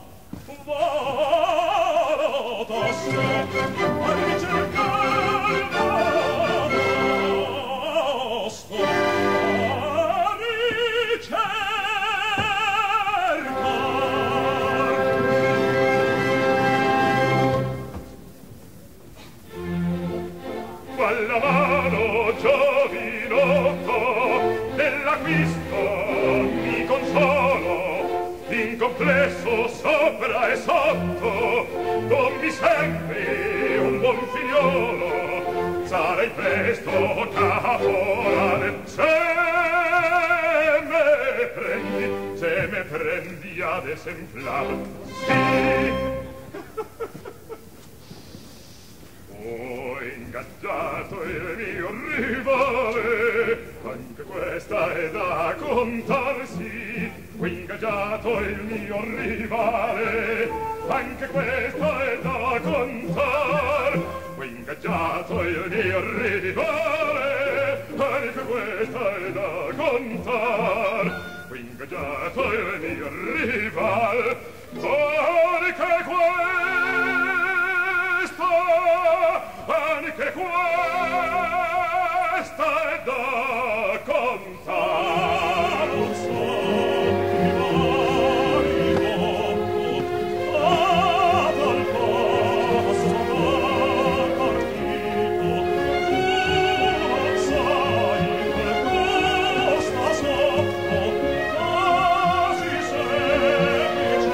volo tosto a ricercar posto a ricercar qualla mano giovinotto dell'acquisto mi consolo in complesso sopra e sotto non mi sembri un buon figliolo sarai presto caporale se me prendi se me prendi ad esemplare sì ho ingaggiato il mio rivale anche questa è da contarsi ho ingaggiato il mio rivale anche questa è da contar ho ingaggiato il mio rivale anche questa è da contar ho ingaggiato il mio rivale anche questa anche questa è da contare non so dal passo partito tu non sai quel costa sotto quasi semplice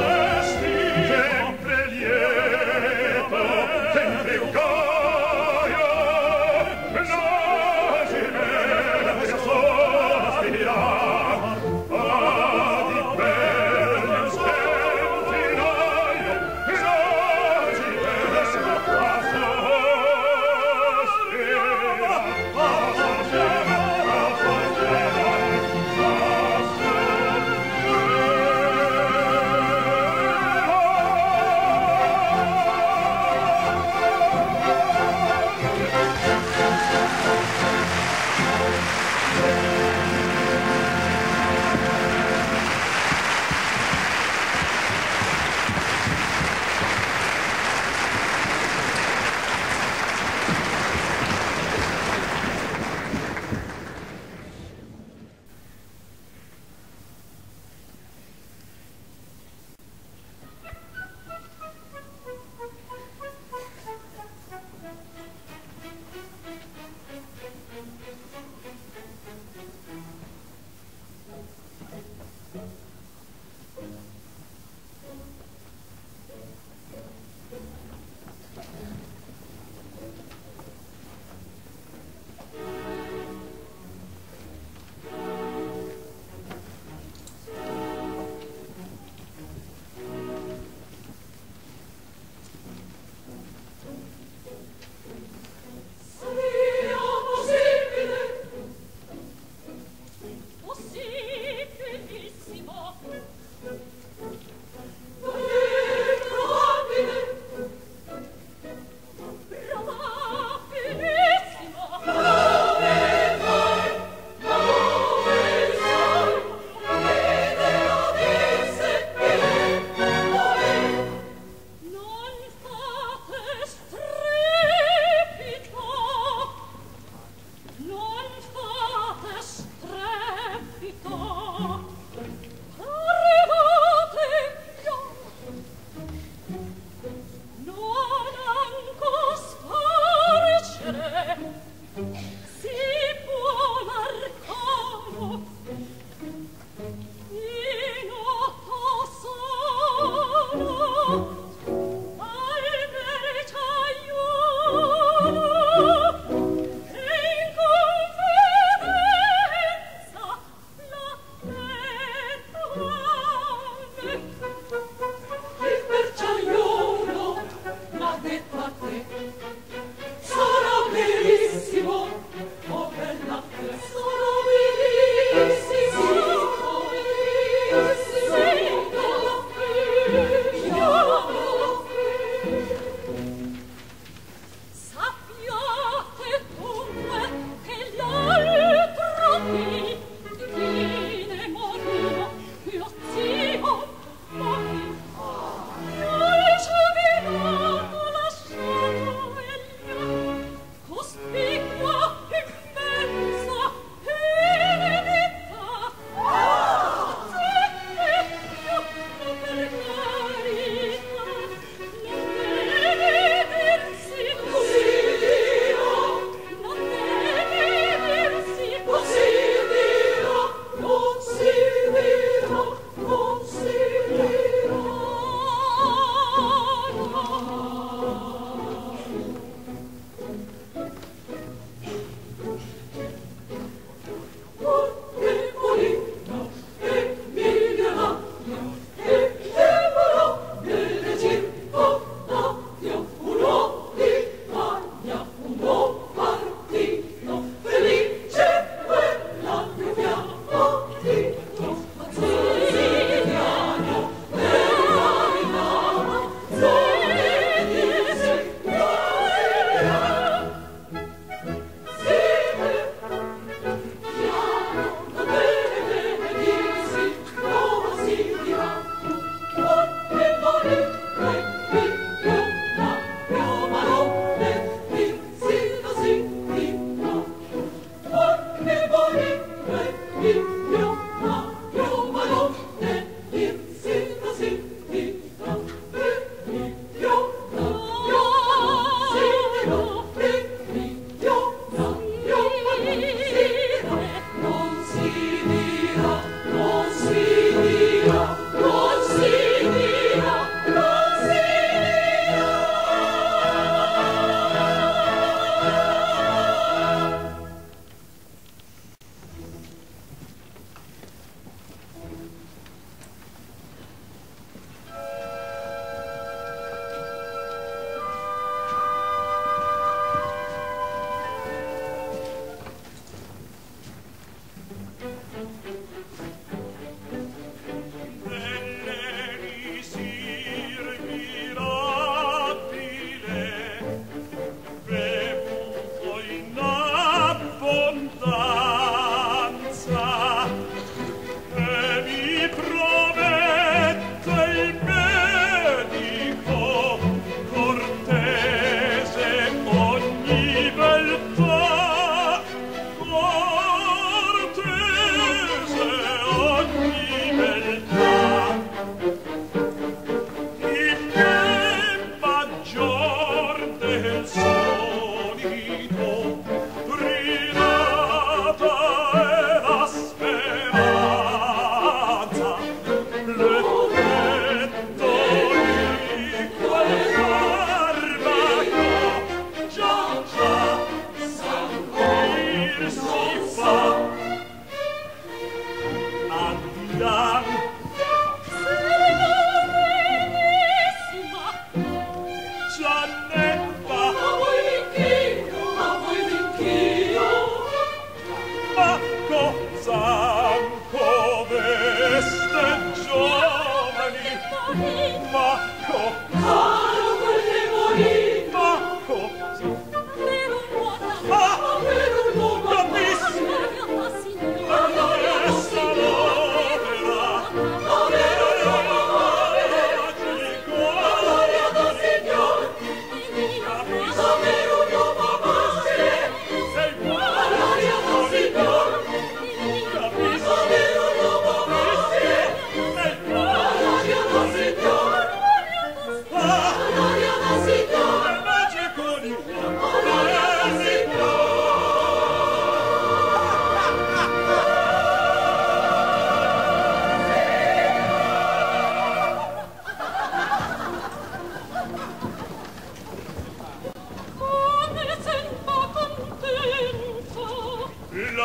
vestito sempre lieto sempre un gaio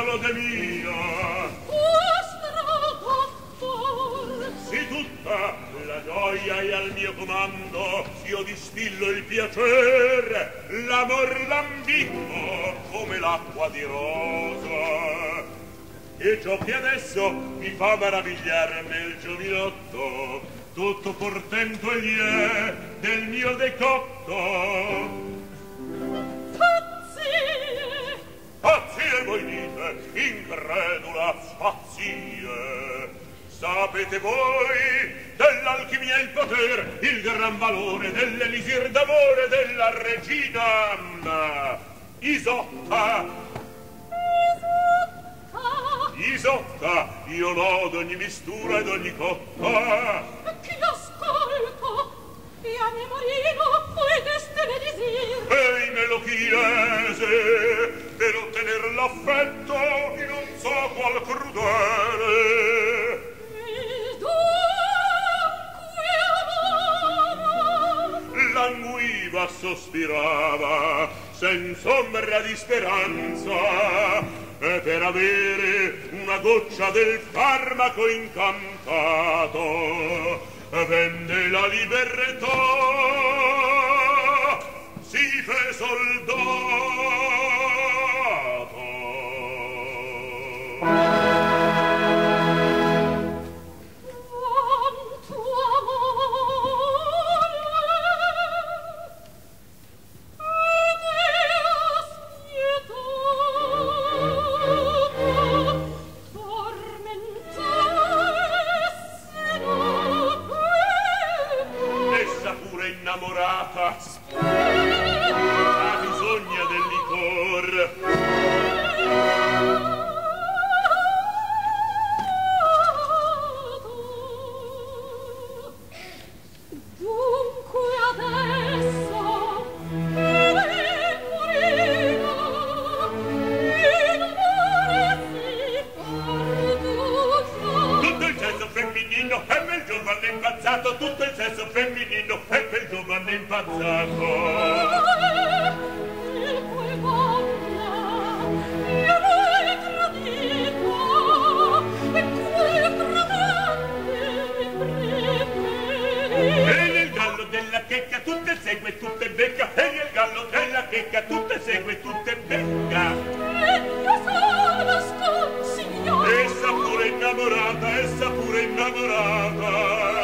la lode mia. Sì, tutta la gioia è al mio comando, io distillo il piacere, l'amor lambicco come l'acqua di rosa. E ciò che adesso mi fa maravigliare nel giovinotto, tutto portento egli è del mio decotto. Pazzie! Pazzie voi dite, incredula pazzie. Sapete voi dell'alchimia il poter, il gran valore dell'elisir d'amore della regina Isotta. Isotta, io lodo ogni mistura ed ogni cotta. Chi ascolto? E a mio marino poi deste l'elisir. Ei me lo chiese per ottener l'affetto in non so qual crudele. Languiva, sospirava, senza ombra di speranza, e per avere una goccia del farmaco incantato, vende la libertà, si fe soldato. Innamorata ha bisogno del licor. Dunque adesso deve morire in amore si perduto. Tutto il sesso femminino è quel giovane impazzato, tutto il sesso femminino è quel giovane impazzato. Il cui voglia io l'hai tradito, e cui E nel gallo della checca tutte segue, tutte becca, e nel gallo della checca tutte segue, tutte becca. E io sono sconsigliata. Essa pure innamorata, essa pure innamorata.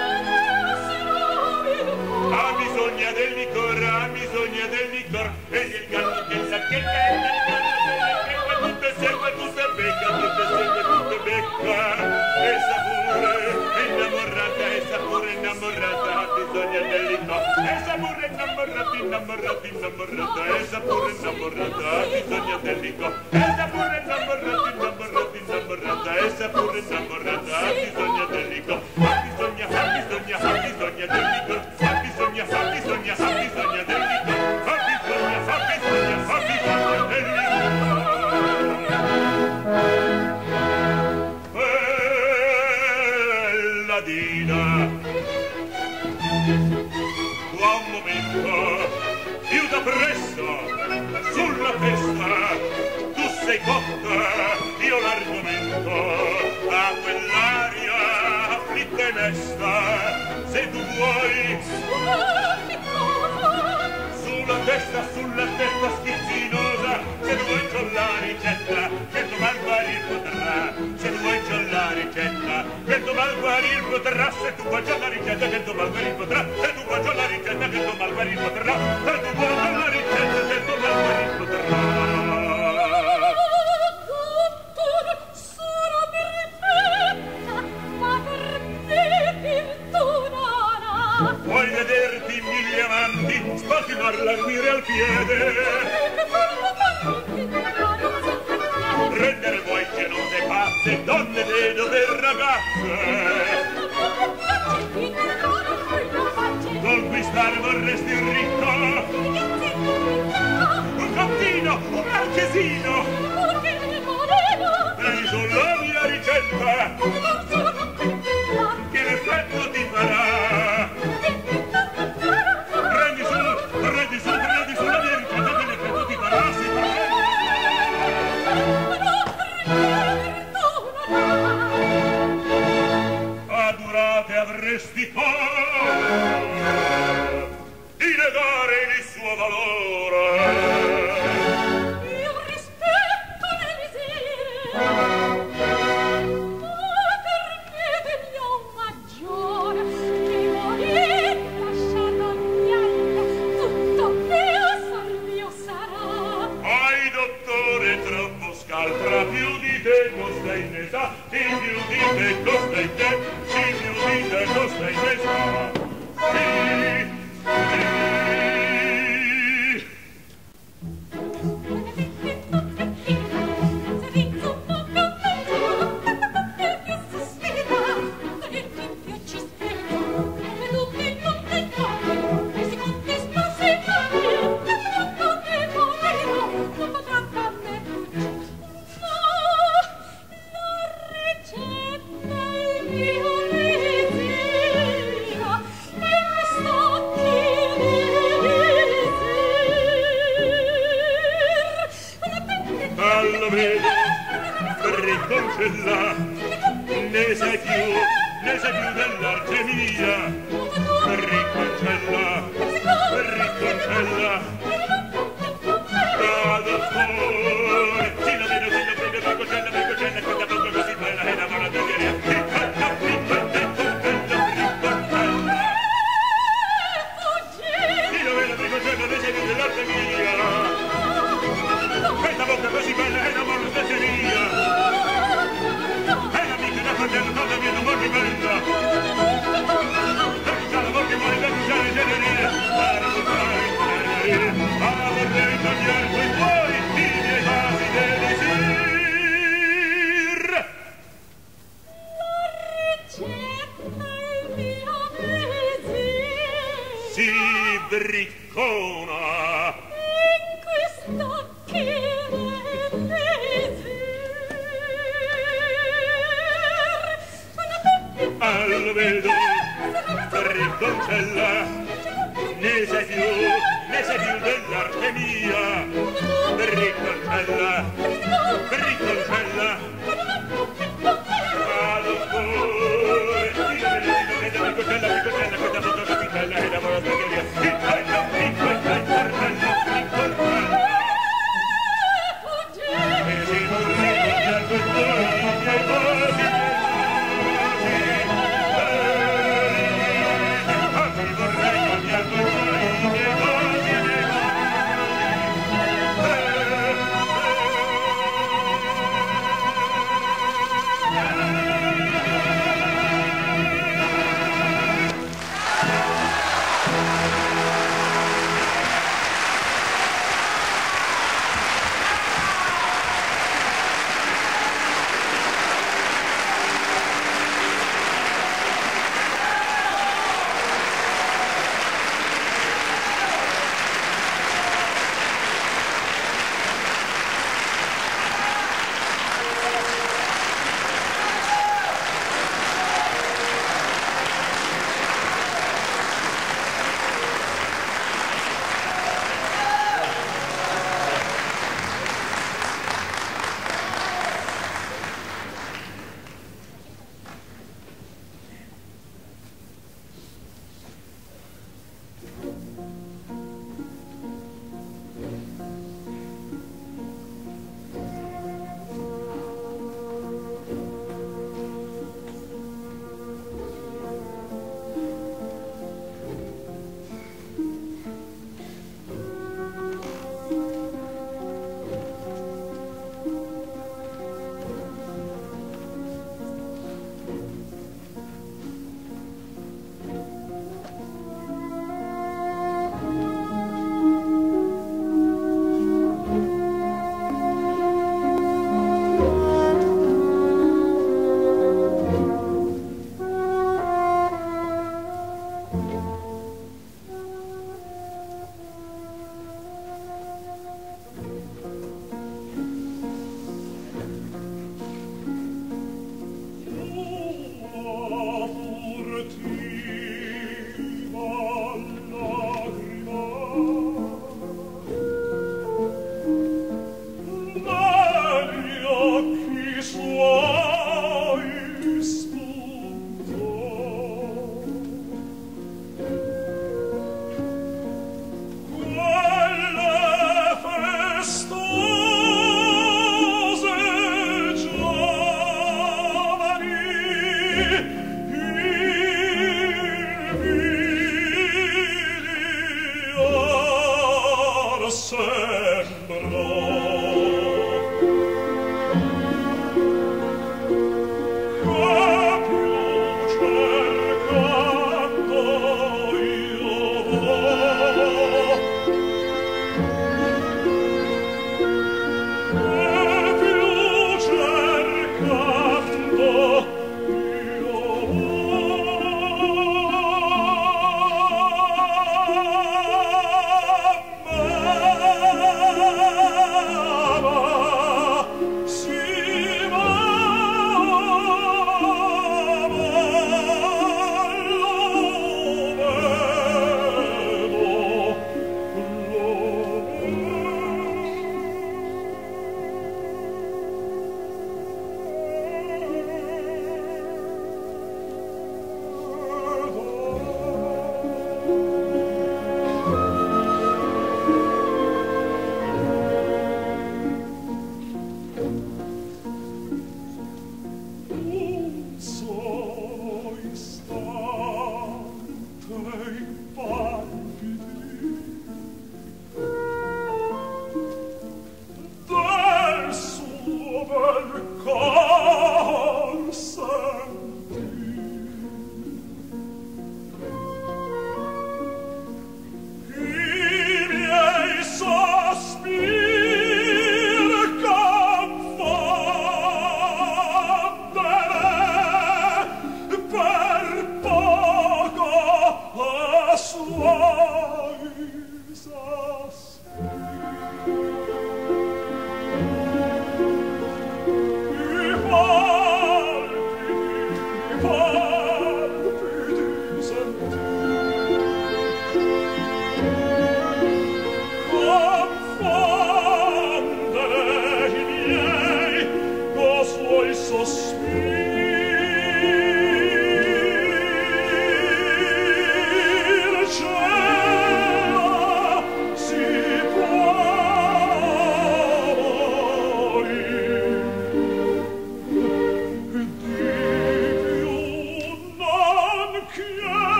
Ha bisogno del licor, ha bisogno del licor, e il gallo della checca, e nel gallo della checca tutte segue, tutte becca, tutte segue, tutte becca. Essa pure innamorata, essa pure innamorata, ha bisogno del licor. Essa pure innamorata, innamorata, innamorata, essa pure innamorata, ha bisogno del licor. Essa pure innamorata, innamorata, innamorata, essa pure innamorata, ha bisogno del licor. Ha bisogno, ha bisogno, ha bisogno del licor. Ha bisogno, ha bisogno, ha bisogno del licor. Ha bisogno, ha bisogno, ha bisogno del licor. Belladina, buon momento, più da presto, sulla testa, tu sei cotta, io l'argomento, a quell'aria afflitta e mesta, se tu vuoi, sulla testa, sulla testa schizzinosa, se tu vuoi c'ho la ricetta, che tu mal guarir potrà, se tu vuoi c'ho la ricetta, che tu mal guarir potrà, se tu vuoi c'ho la ricetta, che tu mal guarir potrà, se tu vuoi c'ho la ricetta, che tu mal guarir potrà, se tu vuoi c'ho la ricetta, che tu mal guarir potrà. Vuoi vederti mille amanti, spaltinar l'armire al piede? Rendere voi gelose pazze, donne vedove ragazze. Conquistare vorresti un ricco, un contino, un marchesino. Prendi sulla mia ricetta, che l'effetto ti farà. Prendi su, prendi su, prendi sulla mia ricetta, che l'effetto ti farà, si farà. un'altra più di te costei ne sa, di più di te costei te, di più di te costei ne sa. Sì, riconcella, ne sai più, ne sai più dell'arte mia, riconcella, riconcella, vado fuori, sì la vedo, sì la vedo, riconcella, riconcella, quella bocca così bella è la mano dell'aria, riconcella, riconcella, riconcella, sì la vedo, riconcella, ne sai più dell'arte mia, questa bocca così bella è la mano dell'aria. Fratello, cosa mia, non voglio bella. Perché la voglio vuole da bruciare genere. A risultare, a vorrei tagliare quei tuoi, i miei vasi delisir. La ricetta è mia desir. Si briccona. In questa chiede desir. Al vedo, riconcella, ne sai più, ne sai più dell'arte mia, riconcella, riconcella, vado fuori, riconcella, riconcella, riconcella, questa bocca così bella è la buona spagheria, riconcella, riconcella, riconcella, riconcella, e se non riconcella per voi, i miei vasi,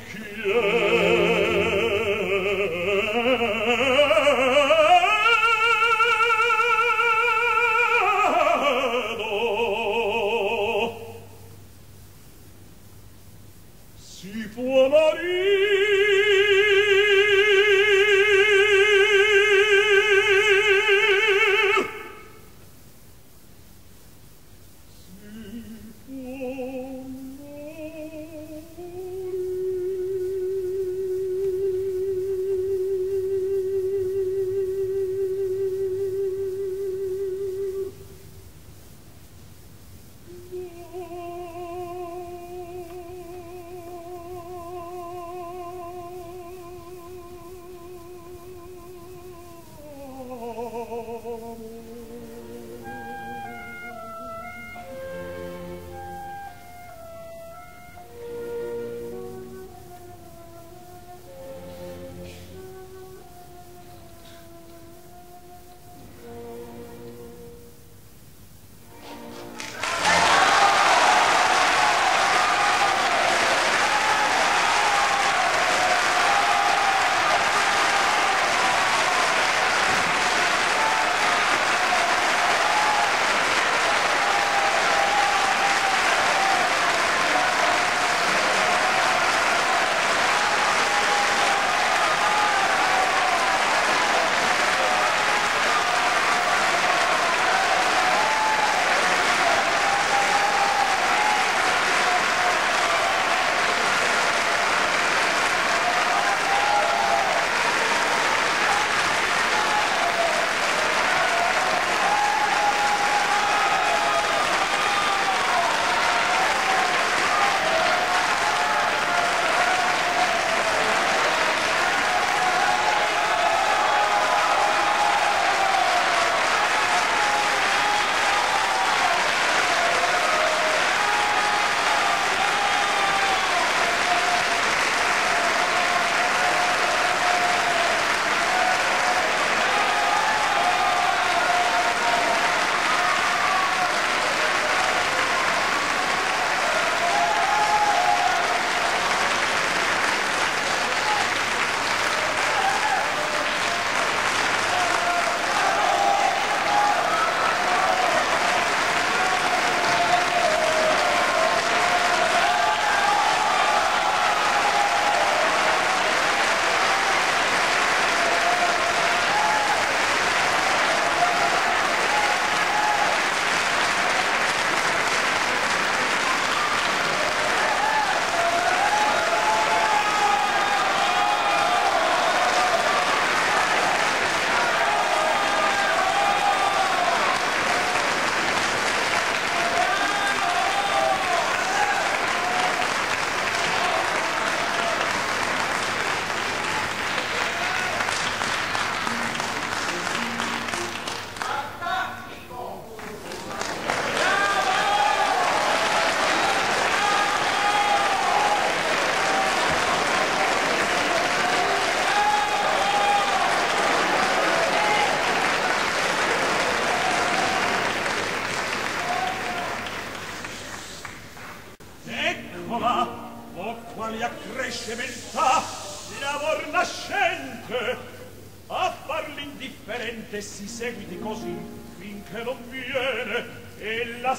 e si seguiti così finché non viene ella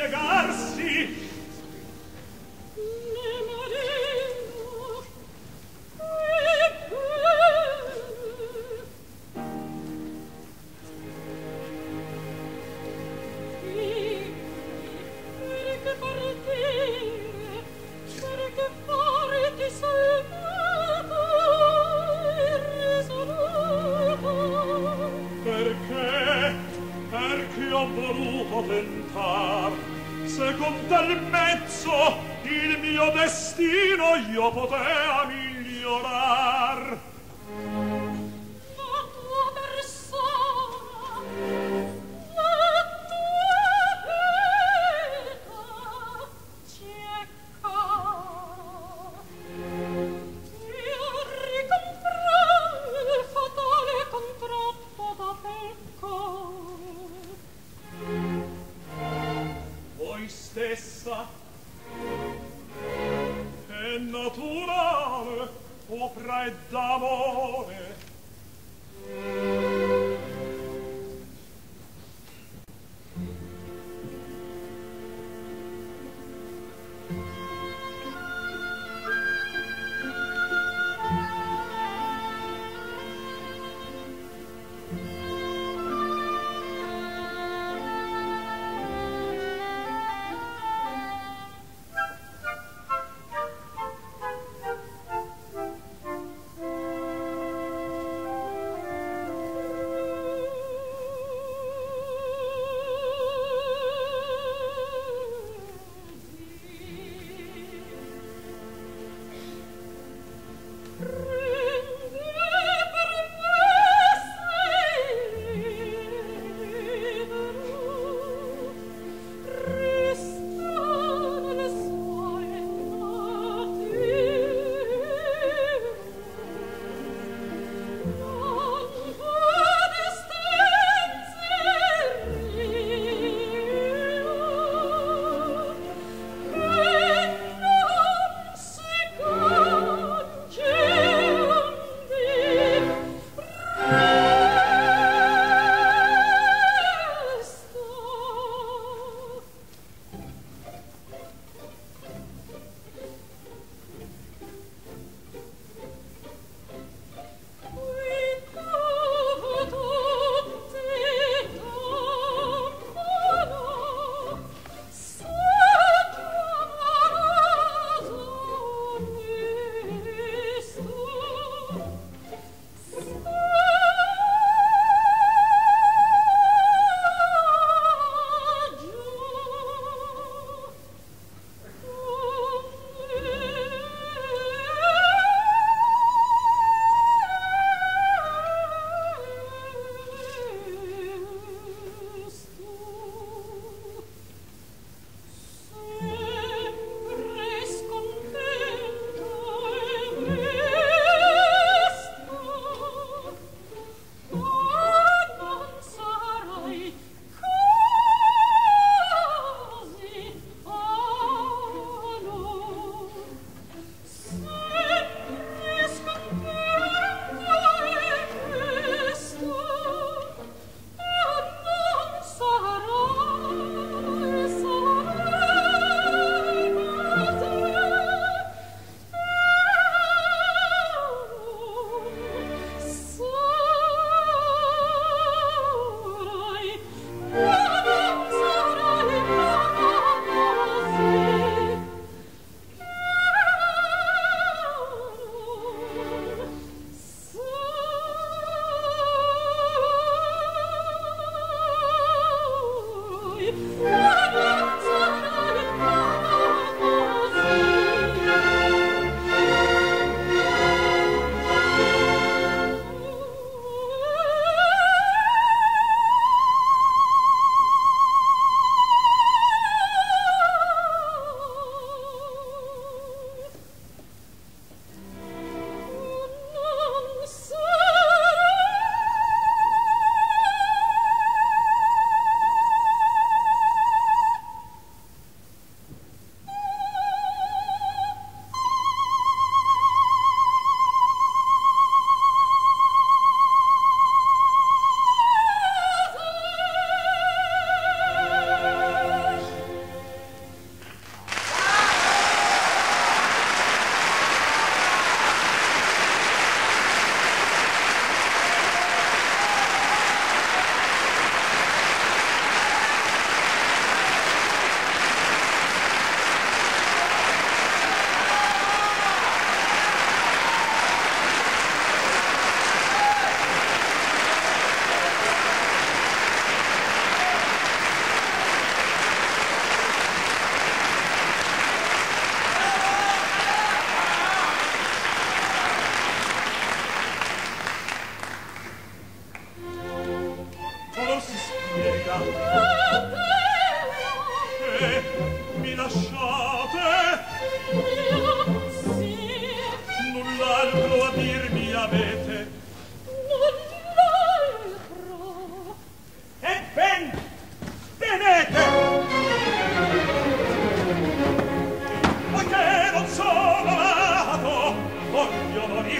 spiegarsi. Ne marino e perché partire, perché farti salvato irrisoluto? Perché, perché ho voluto tentar, se con tal mezzo il mio destino io potea migliorar. La tua persona, la tua vita cieca. Io ricomprai il fatale contratto da peccare. Voi stessa è naturale fame, opera e d'amore.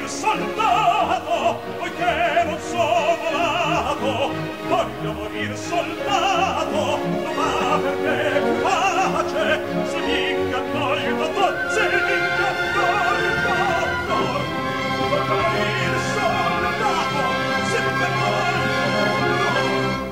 soldato, poiché non sono malato, voglio morir soldato, non va per me più pace, se mi ingannò il dottor, se mi ingannò il dottor, voglio morir soldato, se mi ingannò il dottor.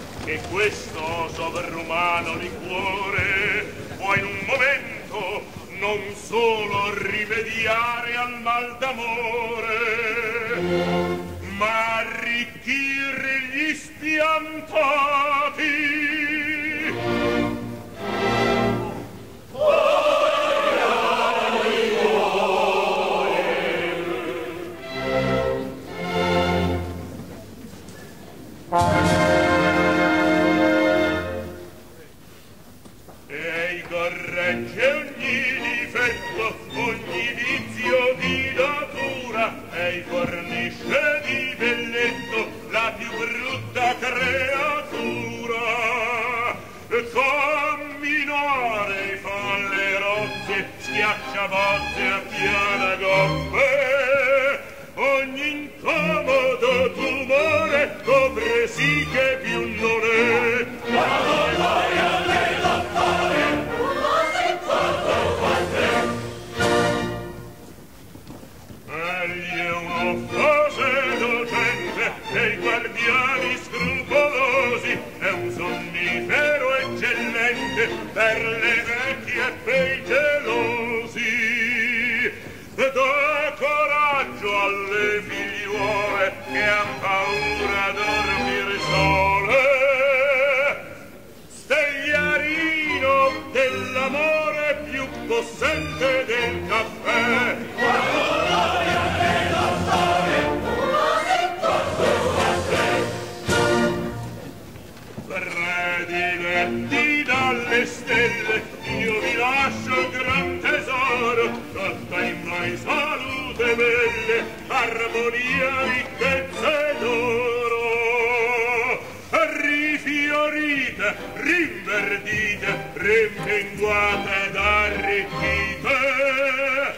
Questo sovrumano liquore può in un momento non solo rimediare al mal d'amore, ma arricchire gli spiantati. Ei corregge ogni difetto, ogni vizio di natura, ei fornisce di belletto la più brutta creatura. Camminare fa le rozze, schiaccia bozze a piana gomme, ogni incomodo tumore copre sì che più non è. Egli è uno frase docente dei guardiani scrupolosi, è un sonnifero eccellente per le vecchie e pei gelosi. Dà coraggio alle figliuole che han paura dormir sole. Stegliarino dell'amore più possente del caffè. Prediletti dalle stelle, io vi lascio il gran tesoro, tutta in mai salute belle, armonia, ricchezza ed oro. Rifiorite, rinverdite, rimpinguate ed arricchite,